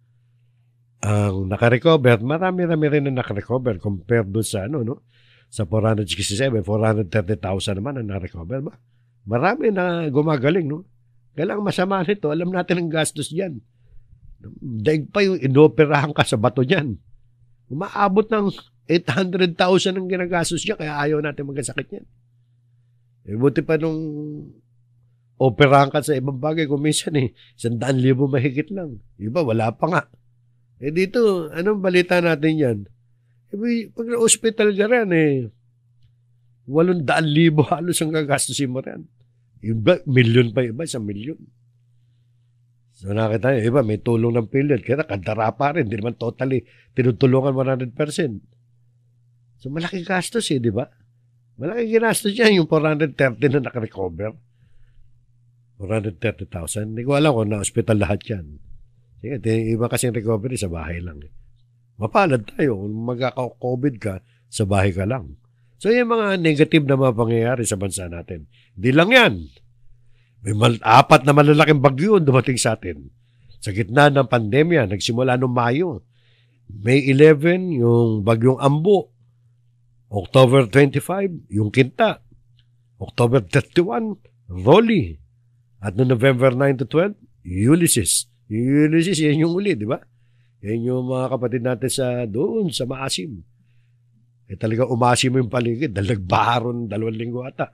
Ang nakarecover, marami-rami rin na nakarecover compared doon sa ano, no? Sa four hundred sixty-seven, four hundred thirty thousand naman ang narecover ba? Marami na gumagaling, no? Kailangan masama nito, alam natin ang gastos diyan. Daig pa yung inoperahan ka sa bato niyan. Umaabot ng eight hundred thousand ang ginagastos niya, kaya ayaw natin magkasakit niyan. E buti pa nung operahan ka sa ibang bagay, kung minsan eh, sandaan libo mahigit lang. Iba, wala pa nga. Eh dito, anong balita natin yan? Eh, pag na-hospital ka rin eh, walong daan libo halos ang gagastusin mo rin. Iba, milyon pa iba, isang milyon. So nakita nyo, iba, may tulong ng PhilHealth. Kaya kadara pa rin, hindi naman totally tinutulungan one hundred percent. So malaki gastos eh, di ba? Malaki ginastos niya yung four hundred thirty na nakarecover. four hundred thirty thousand. Hindi ko alam kung na-hospital lahat yan. Sige, iba kasi yung recovery sa bahay lang. Eh. Mapalad tayo. Kung magka-COVID ka, sa bahay ka lang. So yung mga negative na mga pangyayari sa bansa natin. Hindi lang yan. May mal- apat na malalaking bagyo dumating sa atin. Sa gitna ng pandemya, nagsimula noong Mayo. May eleven, yung bagyong Ambo. October twenty-five, yung Kinta. October thirty-one, Rolly. At noong November nine to twelve, Ulysses. Yung Ulysses, yan yung uli, di ba? Yan yung mga kapatid natin sa doon, sa Maasim. Eh talaga umasim yung paligid. Dalagbaron, dalawang linggo ata.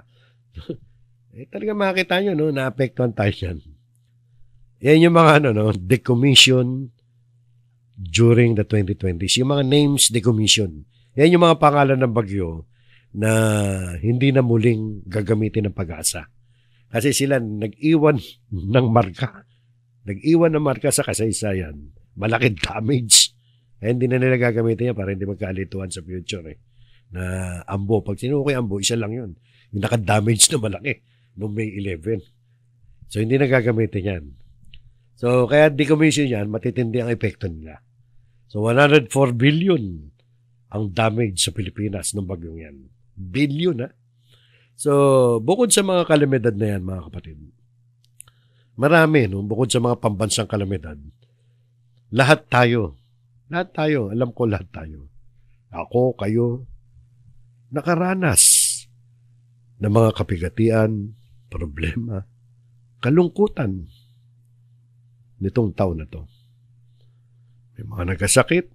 Eh talaga makikita nyo, no, naapektuhan tayo yan. Yan yung mga, ano, no, decommission during the twenty twenties. Yung mga names decommission. Yan yung mga pangalan ng bagyo na hindi na muling gagamitin ng pag-asa. Kasi sila nag-iwan ng marka. Nag-iwan ng marka sa kasaysayan. Malaking damage. Eh, hindi na nila gagamitin yan para hindi magkalituhan sa future. Eh. Na Ambo. Pag sinukoy Ambo, isa lang yun. Yung naka-damage na malaki noong May eleventh. So, hindi na gagamitin yan. So, kaya decommission yan, matitindi ang epekto nila. So, one hundred four billion ang damage sa Pilipinas ng bagyong yan. Billion, ha? So, bukod sa mga kalamidad na yan, mga kapatid, marami, no? Bukod sa mga pambansang kalamidad, lahat tayo, lahat tayo, alam ko lahat tayo, ako, kayo, nakaranas ng mga kapigatian, problema, kalungkutan nitong taon na to. May mga nagkasakit,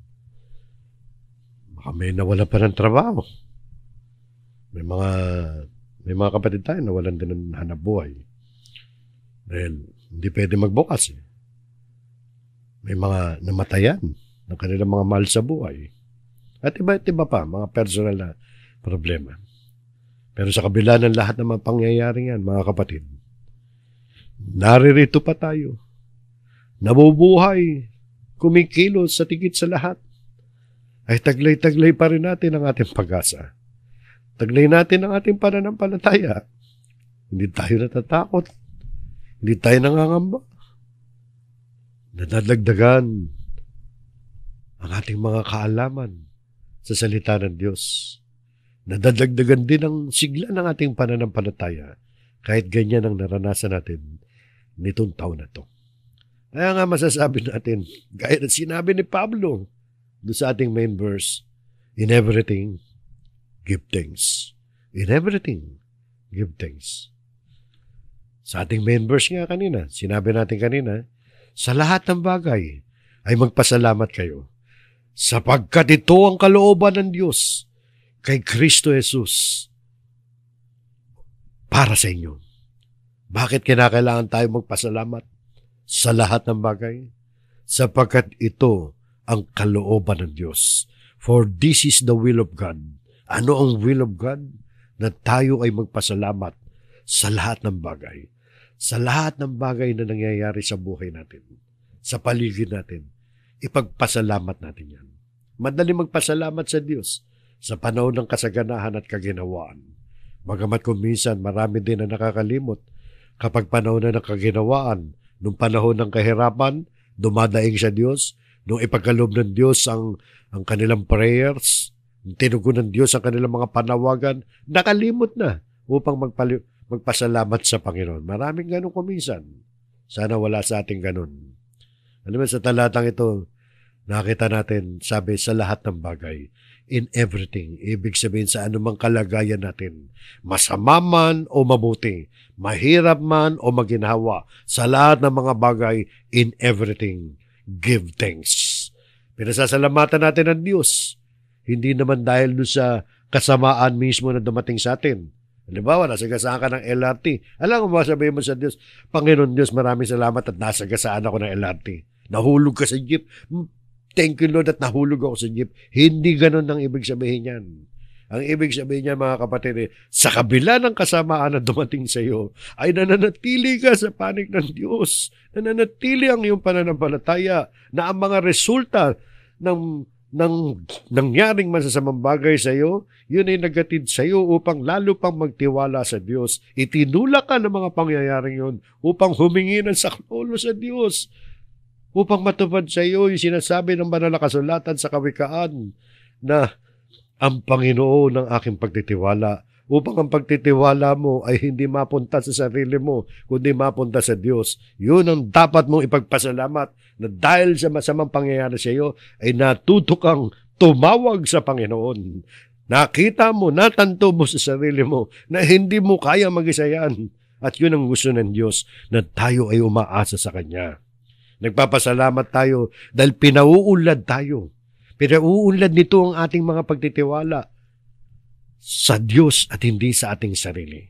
baka may nawala pa ng trabaho. May mga may mga kapatid tayo nawalan din ng hanap buhay. Dahil hindi pwede magbukas. Eh. May mga namatayan ng kanilang mga mahal sa buhay. At iba't iba pa, mga personal na problema. Pero sa kabila ng lahat ng mga pangyayari yan, mga kapatid, naririto pa tayo. Nabubuhay, kumikilos sa tigit sa lahat. Ay taglay-taglay pa rin natin ang ating pag-asa. Taglay natin ang ating pananampalataya. Hindi tayo natatakot. Hindi tayo nangangamba. Nadadagdagan ang ating mga kaalaman sa salita ng Diyos. Nadadagdagan din ang sigla ng ating pananampalataya kahit ganyan ang naranasan natin nitong taon na to. Kaya nga masasabi natin, gaya na sinabi ni Pablo doon sa ating main verse, in everything, give thanks. In everything, give thanks. Sa ating main verse nga kanina, sinabi natin kanina, sa lahat ng bagay ay magpasalamat kayo sapagkat ito ang kalooban ng Diyos kay Kristo Jesus para sa inyo. Bakit kinakailangan tayo magpasalamat sa lahat ng bagay? Sapagkat ito ang kalooban ng Diyos. For this is the will of God. Ano ang will of God? Na tayo ay magpasalamat sa lahat ng bagay. Sa lahat ng bagay na nangyayari sa buhay natin. Sa paligid natin. Ipagpasalamat natin yan. Madali magpasalamat sa Diyos sa panahon ng kasaganahan at kaginawaan. Bagamat kung minsan marami din na nakakalimot kapag panahon na ng kaginawaan, nung panahon ng kahirapan, dumadaing sa Diyos, nung ipagkaloob ng Diyos ang, ang kanilang prayers, tinugon ng Diyos ang kanilang mga panawagan, nakalimot na upang magpali- magpasalamat sa Panginoon. Maraming ganun kuminsan. Sana wala sa ating ganun. Alam mo, sa talatang ito, nakita natin, sabi, sa lahat ng bagay, in everything, ibig sabihin sa anumang kalagayan natin, masama man o mabuti, mahirap man o maginhawa, sa lahat ng mga bagay, in everything, give thanks. Pinasasalamatan natin ang Diyos. Hindi naman dahil doon sa kasamaan mismo na dumating sa atin. Halimbawa, nasagasaan ka ng L R T. Alam mo ba, sabihin mo sa Diyos, Panginoon Diyos, maraming salamat at nasagasaan ako ng L R T. Nahulog ka sa jeep. Thank you Lord at nahulog ako sa jeep. Hindi ganun ang ibig sabihin yan. Ang ibig sabihin niya, mga kapatid, eh, sa kabila ng kasamaan na dumating sa iyo, ay nananatili ka sa panig ng Diyos. Nananatili ang iyong pananampalataya na ang mga resulta ng ng nangyaring masasamang bagay sa iyo, yun ay nagatid sa iyo upang lalo pang magtiwala sa Diyos. Itinulak ka ng mga pangyayaring yun upang humingi ng saklolo sa Diyos, upang matupad sa iyo yung sinasabi ng banal na kasulatan sa Kawikaan na ang Panginoon ng aking pagtitiwala, upang ang pagtitiwala mo ay hindi mapunta sa sarili mo, kundi mapunta sa Diyos. Yun ang dapat mong ipagpasalamat, na dahil sa masamang pangyayari sa iyo, ay natuto kang tumawag sa Panginoon. Nakita mo, natanto mo sa sarili mo, na hindi mo kaya mag-isa yan. At yun ang gusto ng Diyos, na tayo ay umaasa sa Kanya. Nagpapasalamat tayo dahil pinauunlad tayo. Pinauunlad nito ang ating mga pagtitiwala sa Diyos at hindi sa ating sarili.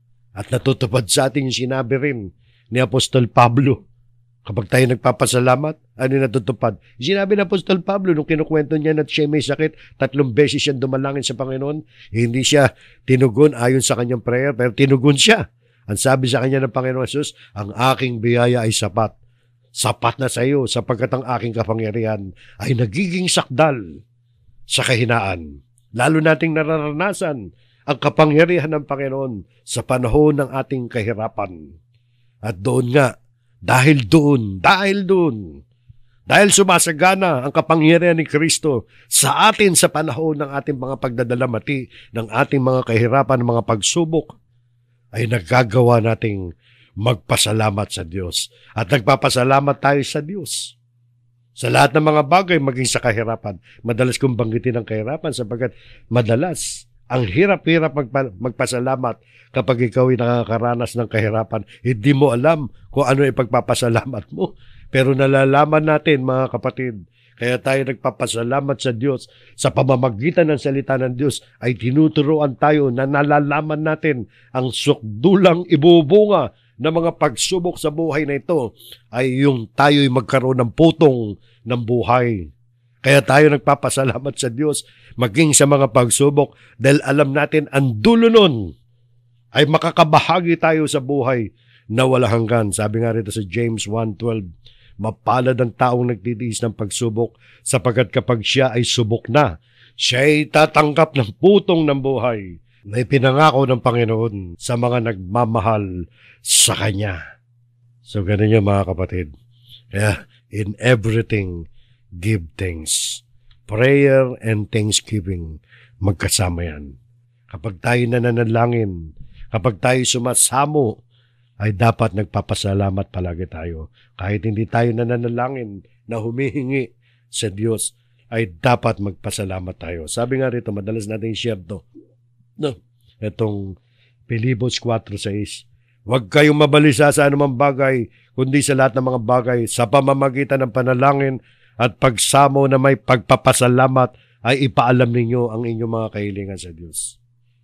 At natutupad sa ating sinabi rin ni Apostol Pablo. Kapag tayo nagpapasalamat, ano yung natutupad? Sinabi ni Apostol Pablo nung kinukwento niya na siya may sakit, tatlong beses siya dumalangin sa Panginoon, hindi siya tinugon ayon sa kanyang prayer, pero tinugon siya. Ang sabi sa kanya ng Panginoon Jesus, ang aking biyaya ay sapat. Sapat na sa iyo sapagkat ang aking kapangyarihan ay nagiging sakdal sa kahinaan. Lalo nating nararanasan ang kapangyarihan ng Panginoon sa panahon ng ating kahirapan. At doon nga, dahil doon, dahil doon, dahil sumasagana ang kapangyarihan ni Kristo sa atin sa panahon ng ating mga pagdadalamati, ng ating mga kahirapan, mga pagsubok, ay nagagawa nating magpasalamat sa Diyos. At nagpapasalamat tayo sa Diyos. Sa lahat ng mga bagay, maging sa kahirapan. Madalas kong banggitin ang kahirapan sapagkat madalas, ang hirap-hirap magpa- magpasalamat kapag ikaw ay nakakaranas ng kahirapan. Hindi mo alam kung ano yung pagpapasalamat mo. Pero nalalaman natin, mga kapatid, kaya tayo nagpapasalamat sa Diyos. Sa pamamagitan ng salita ng Diyos ay tinuturuan tayo na nalalaman natin ang sukdulang ibubunga ng mga pagsubok sa buhay na ito ay yung tayo'y magkaroon ng putong ng buhay. Kaya tayo nagpapasalamat sa Diyos maging sa mga pagsubok dahil alam natin ang dulo nun ay makakabahagi tayo sa buhay na wala hanggan. Sabi nga rito sa James one twelve, mapalad ang taong nagtitiis ng pagsubok sapagkat kapag siya ay subok na, siya ay tatanggap ng putong ng buhay na ipinangako ng Panginoon sa mga nagmamahal sa Kanya. So ganun yung mga kapatid. Kaya in everything, give thanks. Prayer and thanksgiving, magkasama yan. Kapag tayo nananalangin, kapag tayo sumasamo, ay dapat nagpapasalamat palagi tayo. Kahit hindi tayo nananalangin na humihingi sa Diyos, ay dapat magpasalamat tayo. Sabi nga rito, madalas natin share to. No, itong Pilipos four six. Huwag kayong mabalisa sa anumang bagay, kundi sa lahat ng mga bagay, sa pamamagitan ng panalangin at pagsamo na may pagpapasalamat, ay ipaalam ninyo ang inyong mga kahilingan sa Diyos.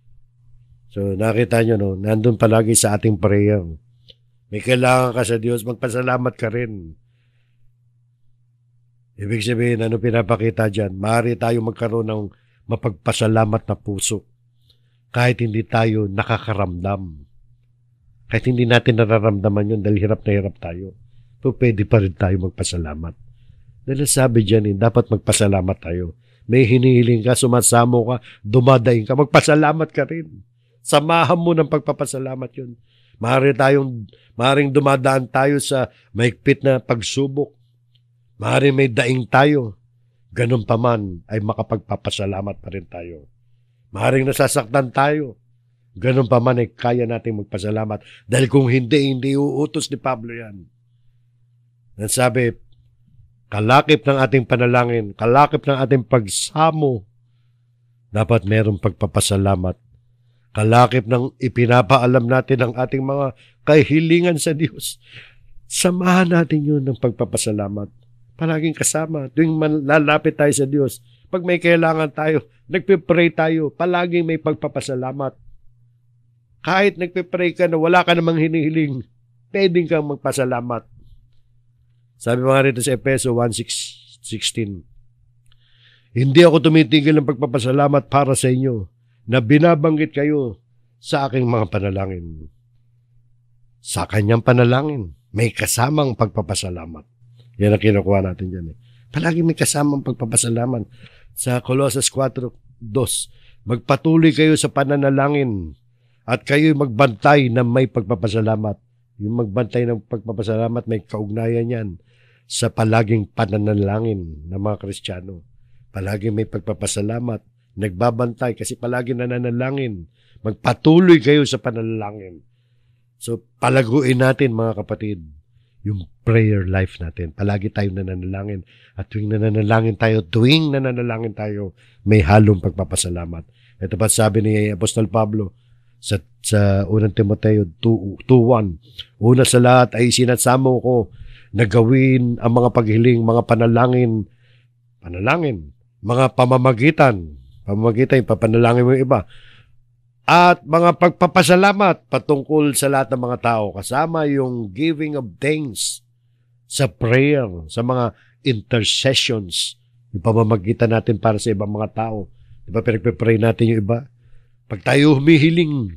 So, nakita nyo, no? Nandun palagi sa ating prayer. May kailangan ka sa Diyos, magpasalamat ka rin. Ibig sabihin, ano pinapakita dyan? Maaari tayo magkaroon ng mapagpasalamat na puso kahit hindi tayo nakakaramdam. Kahit hindi natin nararamdaman yun dahil hirap na hirap tayo. Pero pwede pa rin tayo magpasalamat. Dahil sabi dyan, eh, dapat magpasalamat tayo. May hinihiling ka, sumasamo ka, dumadaing ka, magpasalamat ka rin. Samahan mo ng pagpapasalamat yun. Maaari tayong, maaring dumadaan tayo sa mahigpit na pagsubok. Maaaring may daing tayo, ganun pa man ay makapagpapasalamat pa rin tayo. Maaaring nasasaktan tayo, ganun pa man ay kaya natin magpasalamat. Dahil kung hindi, hindi uutos ni Pablo yan. Nasabi, kalakip ng ating panalangin, kalakip ng ating pagsamo, dapat merong pagpapasalamat. Kalakip ng ipinapaalam natin ang ating mga kahilingan sa Diyos. Samahan natin yun ng pagpapasalamat. Palaging kasama. Tuwing lalapit tayo sa Diyos, pag may kailangan tayo, nagpipray tayo, palaging may pagpapasalamat. Kahit nagpipray ka na wala ka namang hinihiling, pwedeng kang magpasalamat. Sabi mga rito sa Efeso one sixteen, hindi ako tumitigil ng pagpapasalamat para sa inyo na binabanggit kayo sa aking mga panalangin. Sa kanyang panalangin, may kasamang pagpapasalamat. Yan ang kinukuha natin dyan. Eh. Palagi may kasamang pagpapasalamat. Sa Colossus four two, magpatuloy kayo sa pananalangin at kayo'y magbantay na may pagpapasalamat. Yung magbantay ng pagpapasalamat, may kaugnayan yan sa palaging pananalangin ng mga Kristiyano. Palaging may pagpapasalamat, nagbabantay kasi palaging nananalangin. Magpatuloy kayo sa pananalangin. So, palaguin natin mga kapatid, yung prayer life natin. Palagi tayong nananalangin. At tuwing nananalangin tayo, tuwing nananalangin tayo, may halong pagpapasalamat. Ito ba sabi ni Apostol Pablo sa, sa unang Timoteo two one, una sa lahat ay sinasamo ko na gawin ang mga paghiling, mga panalangin, panalangin, mga pamamagitan, pamamagitan, papanalangin mo yung iba, at mga pagpapasalamat patungkol sa lahat ng mga tao, kasama yung giving of thanks sa prayer, sa mga intercessions, yung pamamagitan natin para sa ibang mga tao. Diba pinagpipray natin yung iba? Pag tayo humihiling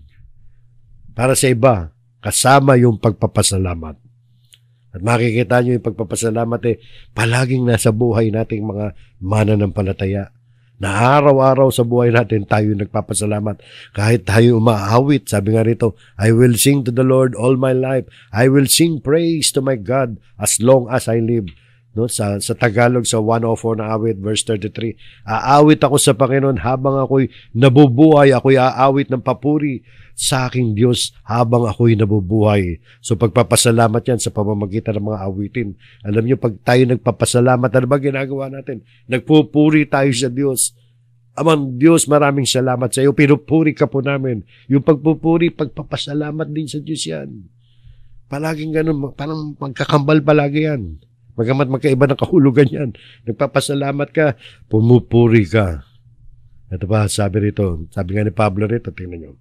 para sa iba, kasama yung pagpapasalamat. At makikita nyo yung pagpapasalamat eh, palaging nasa buhay nating mga mananampalataya. Na araw-araw sa buhay natin tayo nagpapasalamat. Kahit tayo umaawit, sabi nga rito, I will sing to the Lord all my life. I will sing praise to my God as long as I live. No, sa, sa Tagalog, sa one oh four na awit, verse thirty-three, aawit ako sa Panginoon habang ako'y nabubuhay, ako'y aawit ng papuri sa aking Diyos habang ako'y nabubuhay. So pagpapasalamat yan sa pamamagitan ng mga awitin. Alam nyo, pag tayo nagpapasalamat, ano ba ginagawa natin? Nagpupuri tayo sa Diyos. Amang Diyos, maraming salamat sa iyo. Pinupuri ka po namin. Yung pagpupuri, pagpapasalamat din sa Diyos yan. Palaging ganun, parang magkakambal palagi yan. Magamat magkaiba ng kahulugan yan. Nagpapasalamat ka, pumupuri ka. Ito pa, sabi rito, sabi nga ni Pablo rito, tingnan nyo.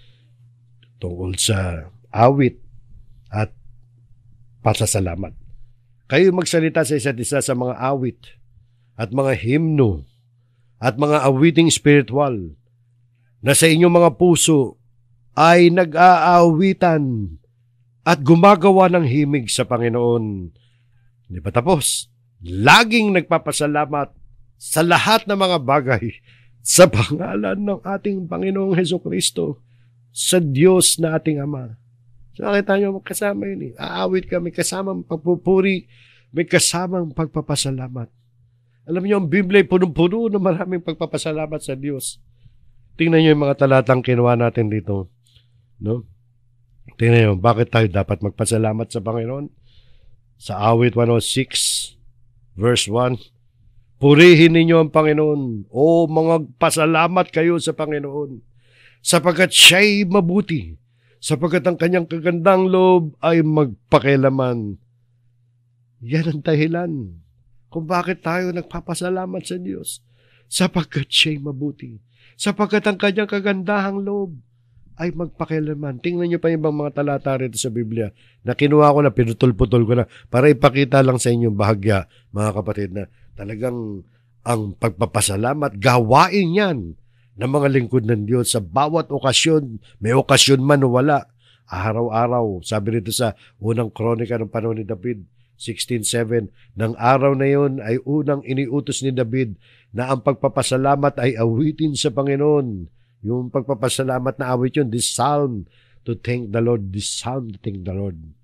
Tungkol sa awit at pasasalamat. Kayo magsalita sa isa't isa sa mga awit at mga himno at mga awiting spiritual na sa inyong mga puso ay nag-aawitan at gumagawa ng himig sa Panginoon. Hindi pa tapos. Laging nagpapasalamat sa lahat ng mga bagay sa pangalan ng ating Panginoong Hesukristo, sa Diyos na ating Ama. So, nakita nyo, kasama yun eh. Aawit ka, may kasamang pagpupuri, may kasamang pagpapasalamat. Alam niyo, ang Biblia ay punong-puno na maraming pagpapasalamat sa Diyos. Tingnan niyo yung mga talatang kinuha natin dito. No? Tingnan niyo, bakit tayo dapat magpasalamat sa Panginoon? Sa awit one oh six, verse one, purihin ninyo ang Panginoon, o mga pasalamat kayo sa Panginoon, sapagkat siya'y mabuti, sapagkat ang kanyang kagandang loob ay magpakilaman. Yan ang dahilan kung bakit tayo nagpapasalamat sa Diyos, sapagkat siya'y mabuti, sapagkat ang kanyang kagandahang loob ay magpakilaman. Tingnan niyo pa yung ibang mga talata rito sa Biblia na kinuha ko na, pinutol-putol ko na para ipakita lang sa inyong bahagya, mga kapatid, na talagang ang pagpapasalamat, gawain yan ng mga lingkod ng Diyos sa bawat okasyon, may okasyon man o wala, araw-araw. Sabi rito sa unang kronika ng panahon ni David, sixteen seven, ng araw na yon ay unang iniutos ni David na ang pagpapasalamat ay awitin sa Panginoon. Yung pagpapasalamat na awit yun, this psalm to thank the Lord, this psalm to thank the Lord.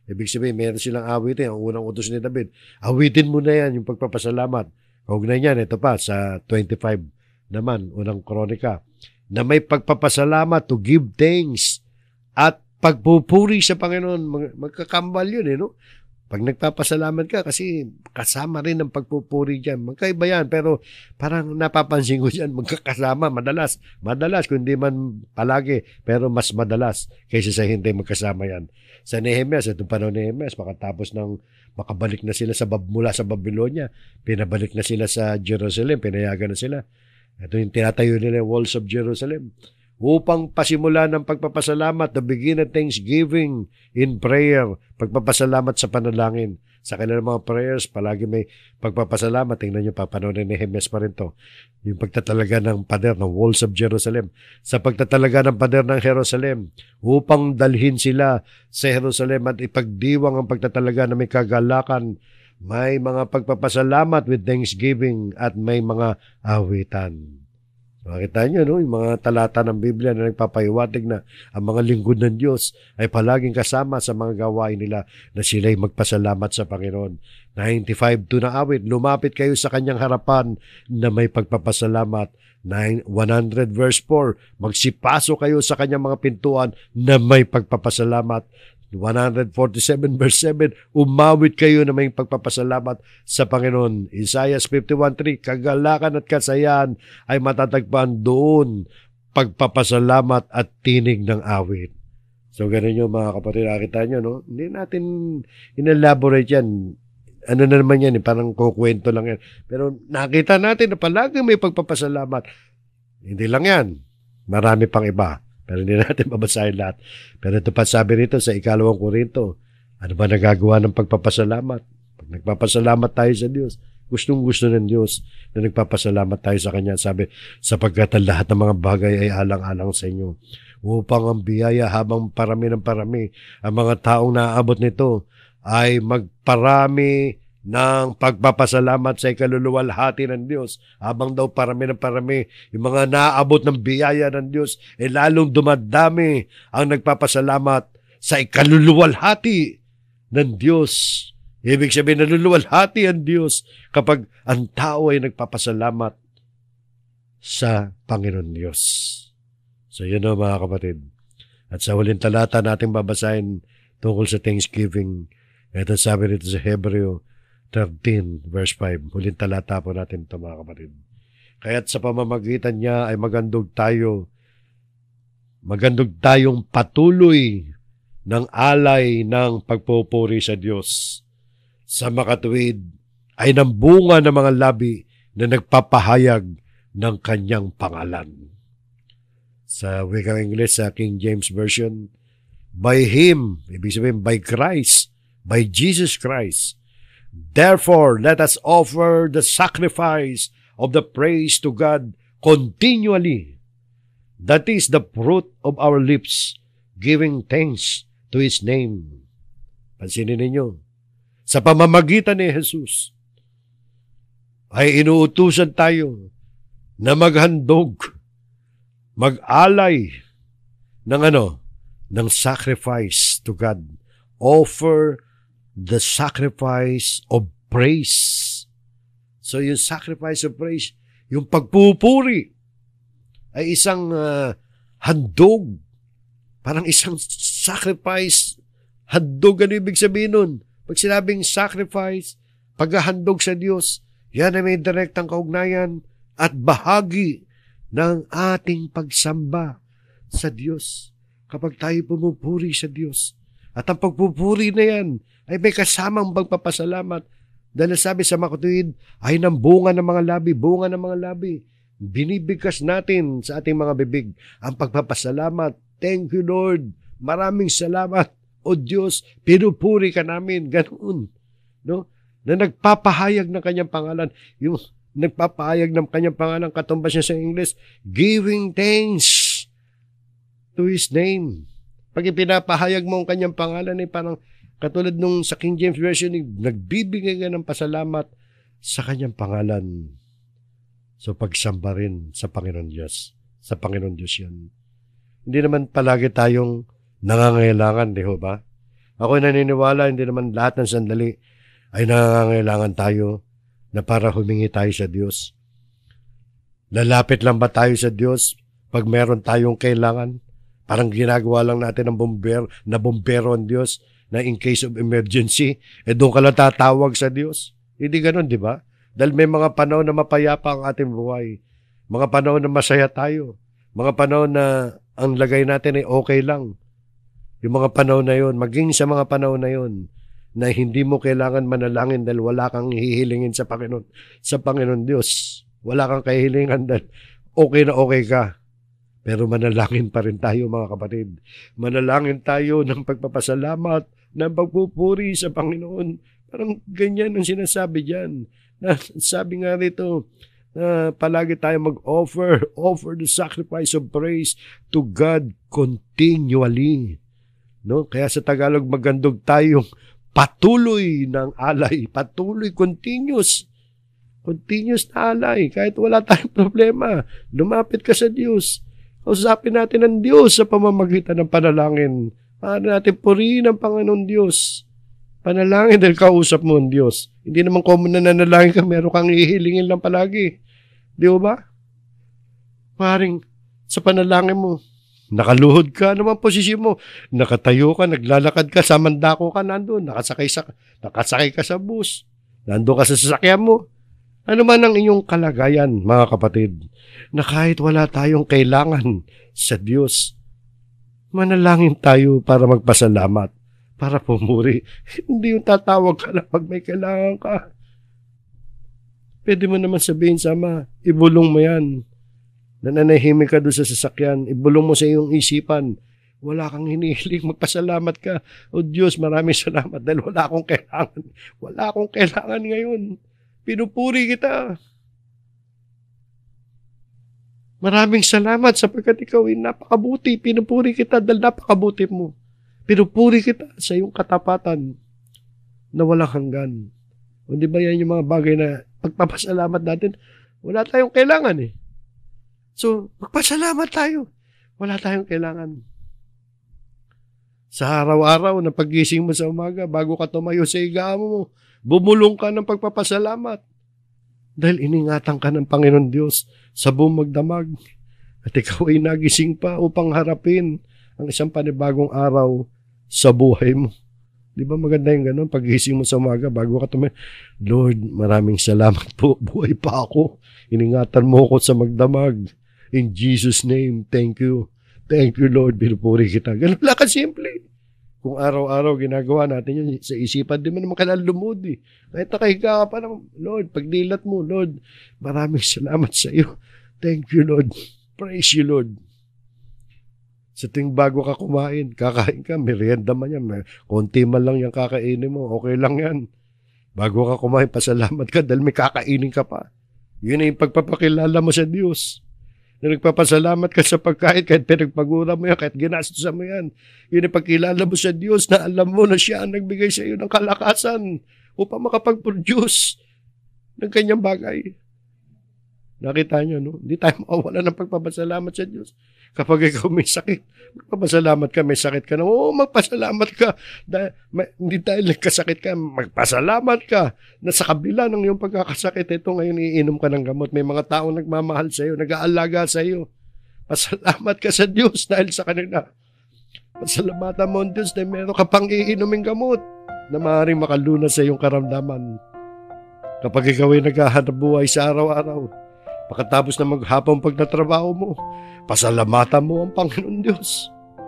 Ibig sabihin, meron silang awitin. Ang unang utos ni David, awitin mo na yan, yung pagpapasalamat. Kaugnay niyan, ito pa, sa twenty-five naman, unang kronika, na may pagpapasalamat to give thanks at pagpupuri sa Panginoon. Mag magkakambal yun, eh, no? Pag nagpapasalamat ka, kasi kasama rin ang pagpupuri dyan. Magkaiba yan, pero parang napapansin ko dyan, magkakasama, madalas. Madalas, kundi man palagi, pero mas madalas kaysa sa hindi magkasama yan. Sa Nehemias, itong panahon ni Nehemias, makatapos ng makabalik na sila sa mula sa Babylonia, pinabalik na sila sa Jerusalem, pinayagan na sila. Ito yung tinatayo nila, walls of Jerusalem, upang pasimula ng pagpapasalamat, the begin of thanksgiving in prayer, pagpapasalamat sa panalangin. Sa kanilang mga prayers, palagi may pagpapasalamat. Tingnan nyo pa, panahon ni Nehemias pa rin to. Yung pagtatalaga ng pader ng walls of Jerusalem. Sa pagtatalaga ng pader ng Jerusalem, upang dalhin sila sa Jerusalem at ipagdiwang ang pagtatalaga na may kagalakan, may mga pagpapasalamat with thanksgiving at may mga awitan. Makita nyo, no? Yung mga talata ng Biblia na nagpapahiwatig na ang mga lingkod ng Diyos ay palaging kasama sa mga gawain nila na sila'y magpasalamat sa Panginoon. ninety-five to na awit, lumapit kayo sa kanyang harapan na may pagpapasalamat. one hundred verse four, magsipaso kayo sa kanyang mga pintuan na may pagpapasalamat. one forty-seven verse seven, umawit kayo na may pagpapasalamat sa Panginoon. Isaiah fifty-one three, kagalakan at kasayahan ay matatagpuan doon, pagpapasalamat at tinig ng awit. So ganun yung mga kapatid, nakita nyo, no? Hindi natin inelaborate yan. Ano na naman yan, eh, parang kukwento lang yan. Pero nakita natin na palagi may pagpapasalamat. Hindi lang yan, marami pang iba. Pero hindi natin babasahin lahat. Pero ito pa sabi rito sa ikalawang Korinto, ano ba nagagawa ng pagpapasalamat? Pag nagpapasalamat tayo sa Diyos, gustong gusto ng Diyos na nagpapasalamat tayo sa Kanya. Sabi, sapagkat ang lahat ng mga bagay ay alang-alang sa inyo, upang ang biyaya habang parami ng parami, ang mga taong naaabot nito ay magparami ng pagpapasalamat sa ikaluluwalhati ng Diyos. Habang daw parami ng parami, yung mga naabot ng biyaya ng Diyos, eh lalong dumadami ang nagpapasalamat sa ikaluluwalhati ng Diyos. Ibig sabihin, naluluwalhati ang Diyos kapag ang tao ay nagpapasalamat sa Panginoon Diyos. So yun o mga kapatid. At sa huling talata natin babasahin tungkol sa Thanksgiving. Ito sabi rito sa Hebreo thirteen verse five. Huling talata po natin ito mga kapatid. Kaya't sa pamamagitan niya ay magandog tayo, magandog tayong patuloy ng alay ng pagpupuri sa Diyos. Sa makatuwid ay ng bunga ng mga labi na nagpapahayag ng kanyang pangalan. Sa wikang English, sa King James Version, by Him, ibig sabihin by Christ, by Jesus Christ. Therefore, let us offer the sacrifice of the praise to God continually. That is the fruit of our lips, giving thanks to His name. Pansinin ninyo, sa pamamagitan ni Jesus, ay inuutusan tayo na maghandog, mag-alay ng ano, ng sacrifice to God. Offer the sacrifice of praise. So yung sacrifice of praise, yung pagpupuri, ay isang uh, handog. Parang isang sacrifice. Handog, ano ibig sabihin nun? Pag sinabing sacrifice, paghahandog sa Diyos, yan ay may direktang kaugnayan at bahagi ng ating pagsamba sa Diyos. Kapag tayo pumupuri sa Diyos. At ang pagpupuri na yan ay may kasamang pagpapasalamat. Dahil sabi sa makatuwid ay ng bunga ng mga labi, bunga ng mga labi. Binibigkas natin sa ating mga bibig ang pagpapasalamat. Thank you, Lord. Maraming salamat. O Diyos, pinupuri ka namin. Ganoon. No? Na nagpapahayag ng kanyang pangalan. Yung nagpapahayag ng kanyang pangalan, katumbas niya sa English, giving thanks to His name. Pag ipinapahayag mo ang kanyang pangalan, ay parang katulad nung sa King James Version, nagbibigay ka ng pasalamat sa kanyang pangalan. So pagsamba rin sa Panginoon Diyos. Sa Panginoon Diyos yan. Hindi naman palagi tayong nangangailangan, di ho ba? Ako naniniwala, hindi naman lahat ng sandali ay nangangailangan tayo na para humingi tayo sa Diyos. Lalapit lang ba tayo sa Diyos pag meron tayong kailangan? Parang ginagawa lang natin ng bomber, na bombero ang Diyos na in case of emergency, eh doon ka lang tatawag sa Diyos. Hindi ganun, di ba? Dahil may mga panahon na mapayapa ang ating buhay. Mga panahon na masaya tayo. Mga panahon na ang lagay natin ay okay lang. Yung mga panahon na yun, maging sa mga panahon na yun, na hindi mo kailangan manalangin dahil wala kang hihilingin sa Panginoon, sa Panginoon Diyos. Wala kang kahilingan dahil okay na okay ka. Pero manalangin pa rin tayo, mga kapatid. Manalangin tayo ng pagpapasalamat, ng pagpupuri sa Panginoon. Parang ganyan ang sinasabi dyan. Na, sabi nga rito, na palagi tayo mag-offer, offer the sacrifice of praise to God continually. No? Kaya sa Tagalog magandog tayong patuloy ng alay, patuloy, continuous. Continuous na alay, kahit wala tayong problema. Lumapit ka sa Diyos. Kausapin natin ang Diyos sa pamamagitan ng panalangin. Para natin purihin ang Panginoon Diyos. Panalangin dahil kausap mo ang Diyos. Hindi naman common na nanalangin ka, meron kang ihilingin lang palagi. Di ba? Paring sa panalangin mo, nakaluhod ka naman posisyon mo. Nakatayo ka, naglalakad ka, samandako ka nandun. Nakasakay, sa, nakasakay ka sa bus. Nandun ka sa sasakyan mo. Ano man ang inyong kalagayan, mga kapatid, na kahit wala tayong kailangan sa Diyos, manalangin tayo para magpasalamat, para pumuri. Hindi yung tatawag ka lang pag may kailangan ka. Pwede mo naman sabihin, sama, ibulong mo yan. Nananahimik ka doon sa sasakyan, ibulong mo sa iyong isipan. Wala kang hinihiling, magpasalamat ka. O Diyos, maraming salamat dahil wala akong kailangan. Wala akong kailangan ngayon. Pinupuri kita. Maraming salamat sapagkat ikaw ay napakabuti. Pinupuri kita dahil napakabuti mo. Pinupuri kita sa iyong katapatan na walang hanggan. O di ba yan yung mga bagay na pagpapasalamat natin? Wala tayong kailangan eh. So, magpasalamat tayo. Wala tayong kailangan. Sa araw-araw na paggising mo sa umaga, bago ka tumayo sa higa mo, bumulong ka ng pagpapasalamat. Dahil iningatan ka ng Panginoon Diyos sa buong magdamag. At ikaw ay nagising pa upang harapin ang isang panibagong araw sa buhay mo. Di ba maganda yung ganun? Paggising mo sa umaga, bago ka tumayo, Lord, maraming salamat po. Buhay pa ako. Iningatan mo ako sa magdamag. In Jesus' name, thank you. Thank you, Lord. Pinupuri kita. Ganun lang kasimple. Kung araw-araw ginagawa natin yun, sa isipan, di mo naman kailangan lumod eh. Kahit nakahiga ka pa ng, Lord, pagdilat mo, Lord, maraming salamat sa iyo. Thank you, Lord. Praise you, Lord. Sa ting bago ka kumain, kakain ka, merienda man yan. May, konti man lang yung kakainin mo, okay lang yan. Bago ka kumain, pasalamat ka dahil may kakainin ka pa. Yun ay yung pagpapakilala mo sa Diyos. Na nagpapasalamat ka sa pagkain, kahit pinagpagura mo yan, kahit ginastusan mo yan. Yun ay pagkilala mo sa Diyos na alam mo na siya ang nagbigay sa iyo ng kalakasan upang makapag-produce ng kanyang bagay. Nakita niyo, no? Hindi tayo mawawala ng pagpapasalamat sa Diyos. Kapag ikaw may sakit, magpapasalamat ka, may sakit ka na, oo, magpasalamat ka. Dahil, may, hindi dahil nagkasakit ka, magpasalamat ka na sa kabila ng iyong pagkakasakit, ito ngayon iinom ka ng gamot. May mga taong nagmamahal sa iyo, nag-aalaga sa iyo. Pasalamat ka sa Diyos dahil sa kanila. Pasalamatan mo ang Diyos dahil meron ka pang iinuming gamot na maaaring makalunas sa iyong karamdaman. Kapag ikaw ay naghahanap buhay sa araw-araw, pagkatapos na maghapong pagtatrabaho mo, pasalamatan mo ang Panginoon Diyos.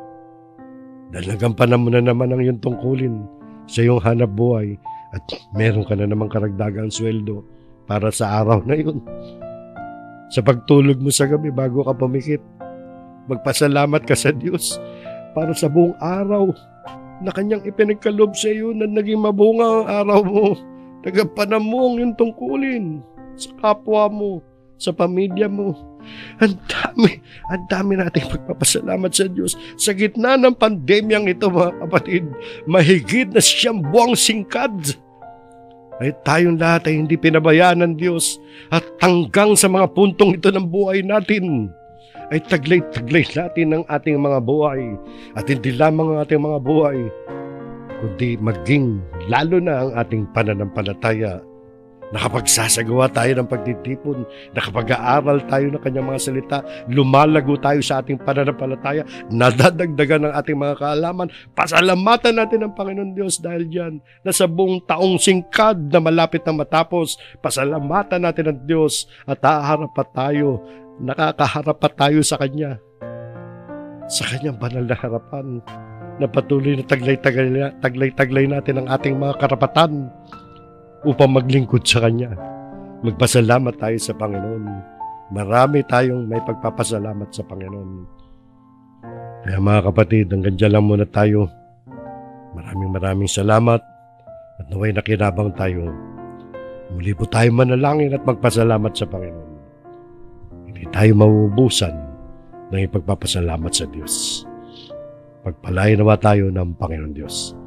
Dahil nagampanan mo na naman ang iyong tungkulin sa iyong hanap buhay at meron ka na namang karagdagang sweldo para sa araw na yun. Sa pagtulog mo sa gabi bago ka pumikit, magpasalamat ka sa Diyos para sa buong araw na kanyang ipinagkalob sa iyo na naging mabunga ang araw mo. Nagampanan mo ang iyong tungkulin sa kapwa mo, sa pamilya mo. Ang dami, ang dami nating pagpapasalamat sa Diyos. Sa gitna ng pandemyang ito, mga kapatid, mahigit na siyang buwang singkad, ay tayong lahat ay hindi pinabayaan ng Diyos. At hanggang sa mga puntong ito ng buhay natin, ay taglay-taglay natin ang ating mga buhay. At hindi lamang ang ating mga buhay, kundi maging lalo na ang ating pananampalataya. Nakapagsasagawa tayo ng pagtitipon, nakapag-aaral tayo ng kanyang mga salita, lumalago tayo sa ating pananampalataya, nadadagdagan ng ating mga kaalaman. Pasalamatan natin ang Panginoon Diyos dahil diyan na sa buong taong singkad na malapit na matapos, pasalamatan natin ang Diyos at haharap pa tayo, nakakaharap pa tayo sa Kanya, sa Kanyang banal na harapan, na patuloy na taglay-taglay, taglay-taglay natin ang ating mga karapatan upang maglingkod sa Kanya. Magpasalamat tayo sa Panginoon. Marami tayong may pagpapasalamat sa Panginoon. Kaya mga kapatid, hanggang dyan lang muna tayo. Maraming maraming salamat at naway nakinabang tayo. Muli po tayo manalangin at magpasalamat sa Panginoon. Hindi tayo mauubusan ng ipagpapasalamat sa Diyos. Pagpalain nawa tayo ng Panginoon Diyos.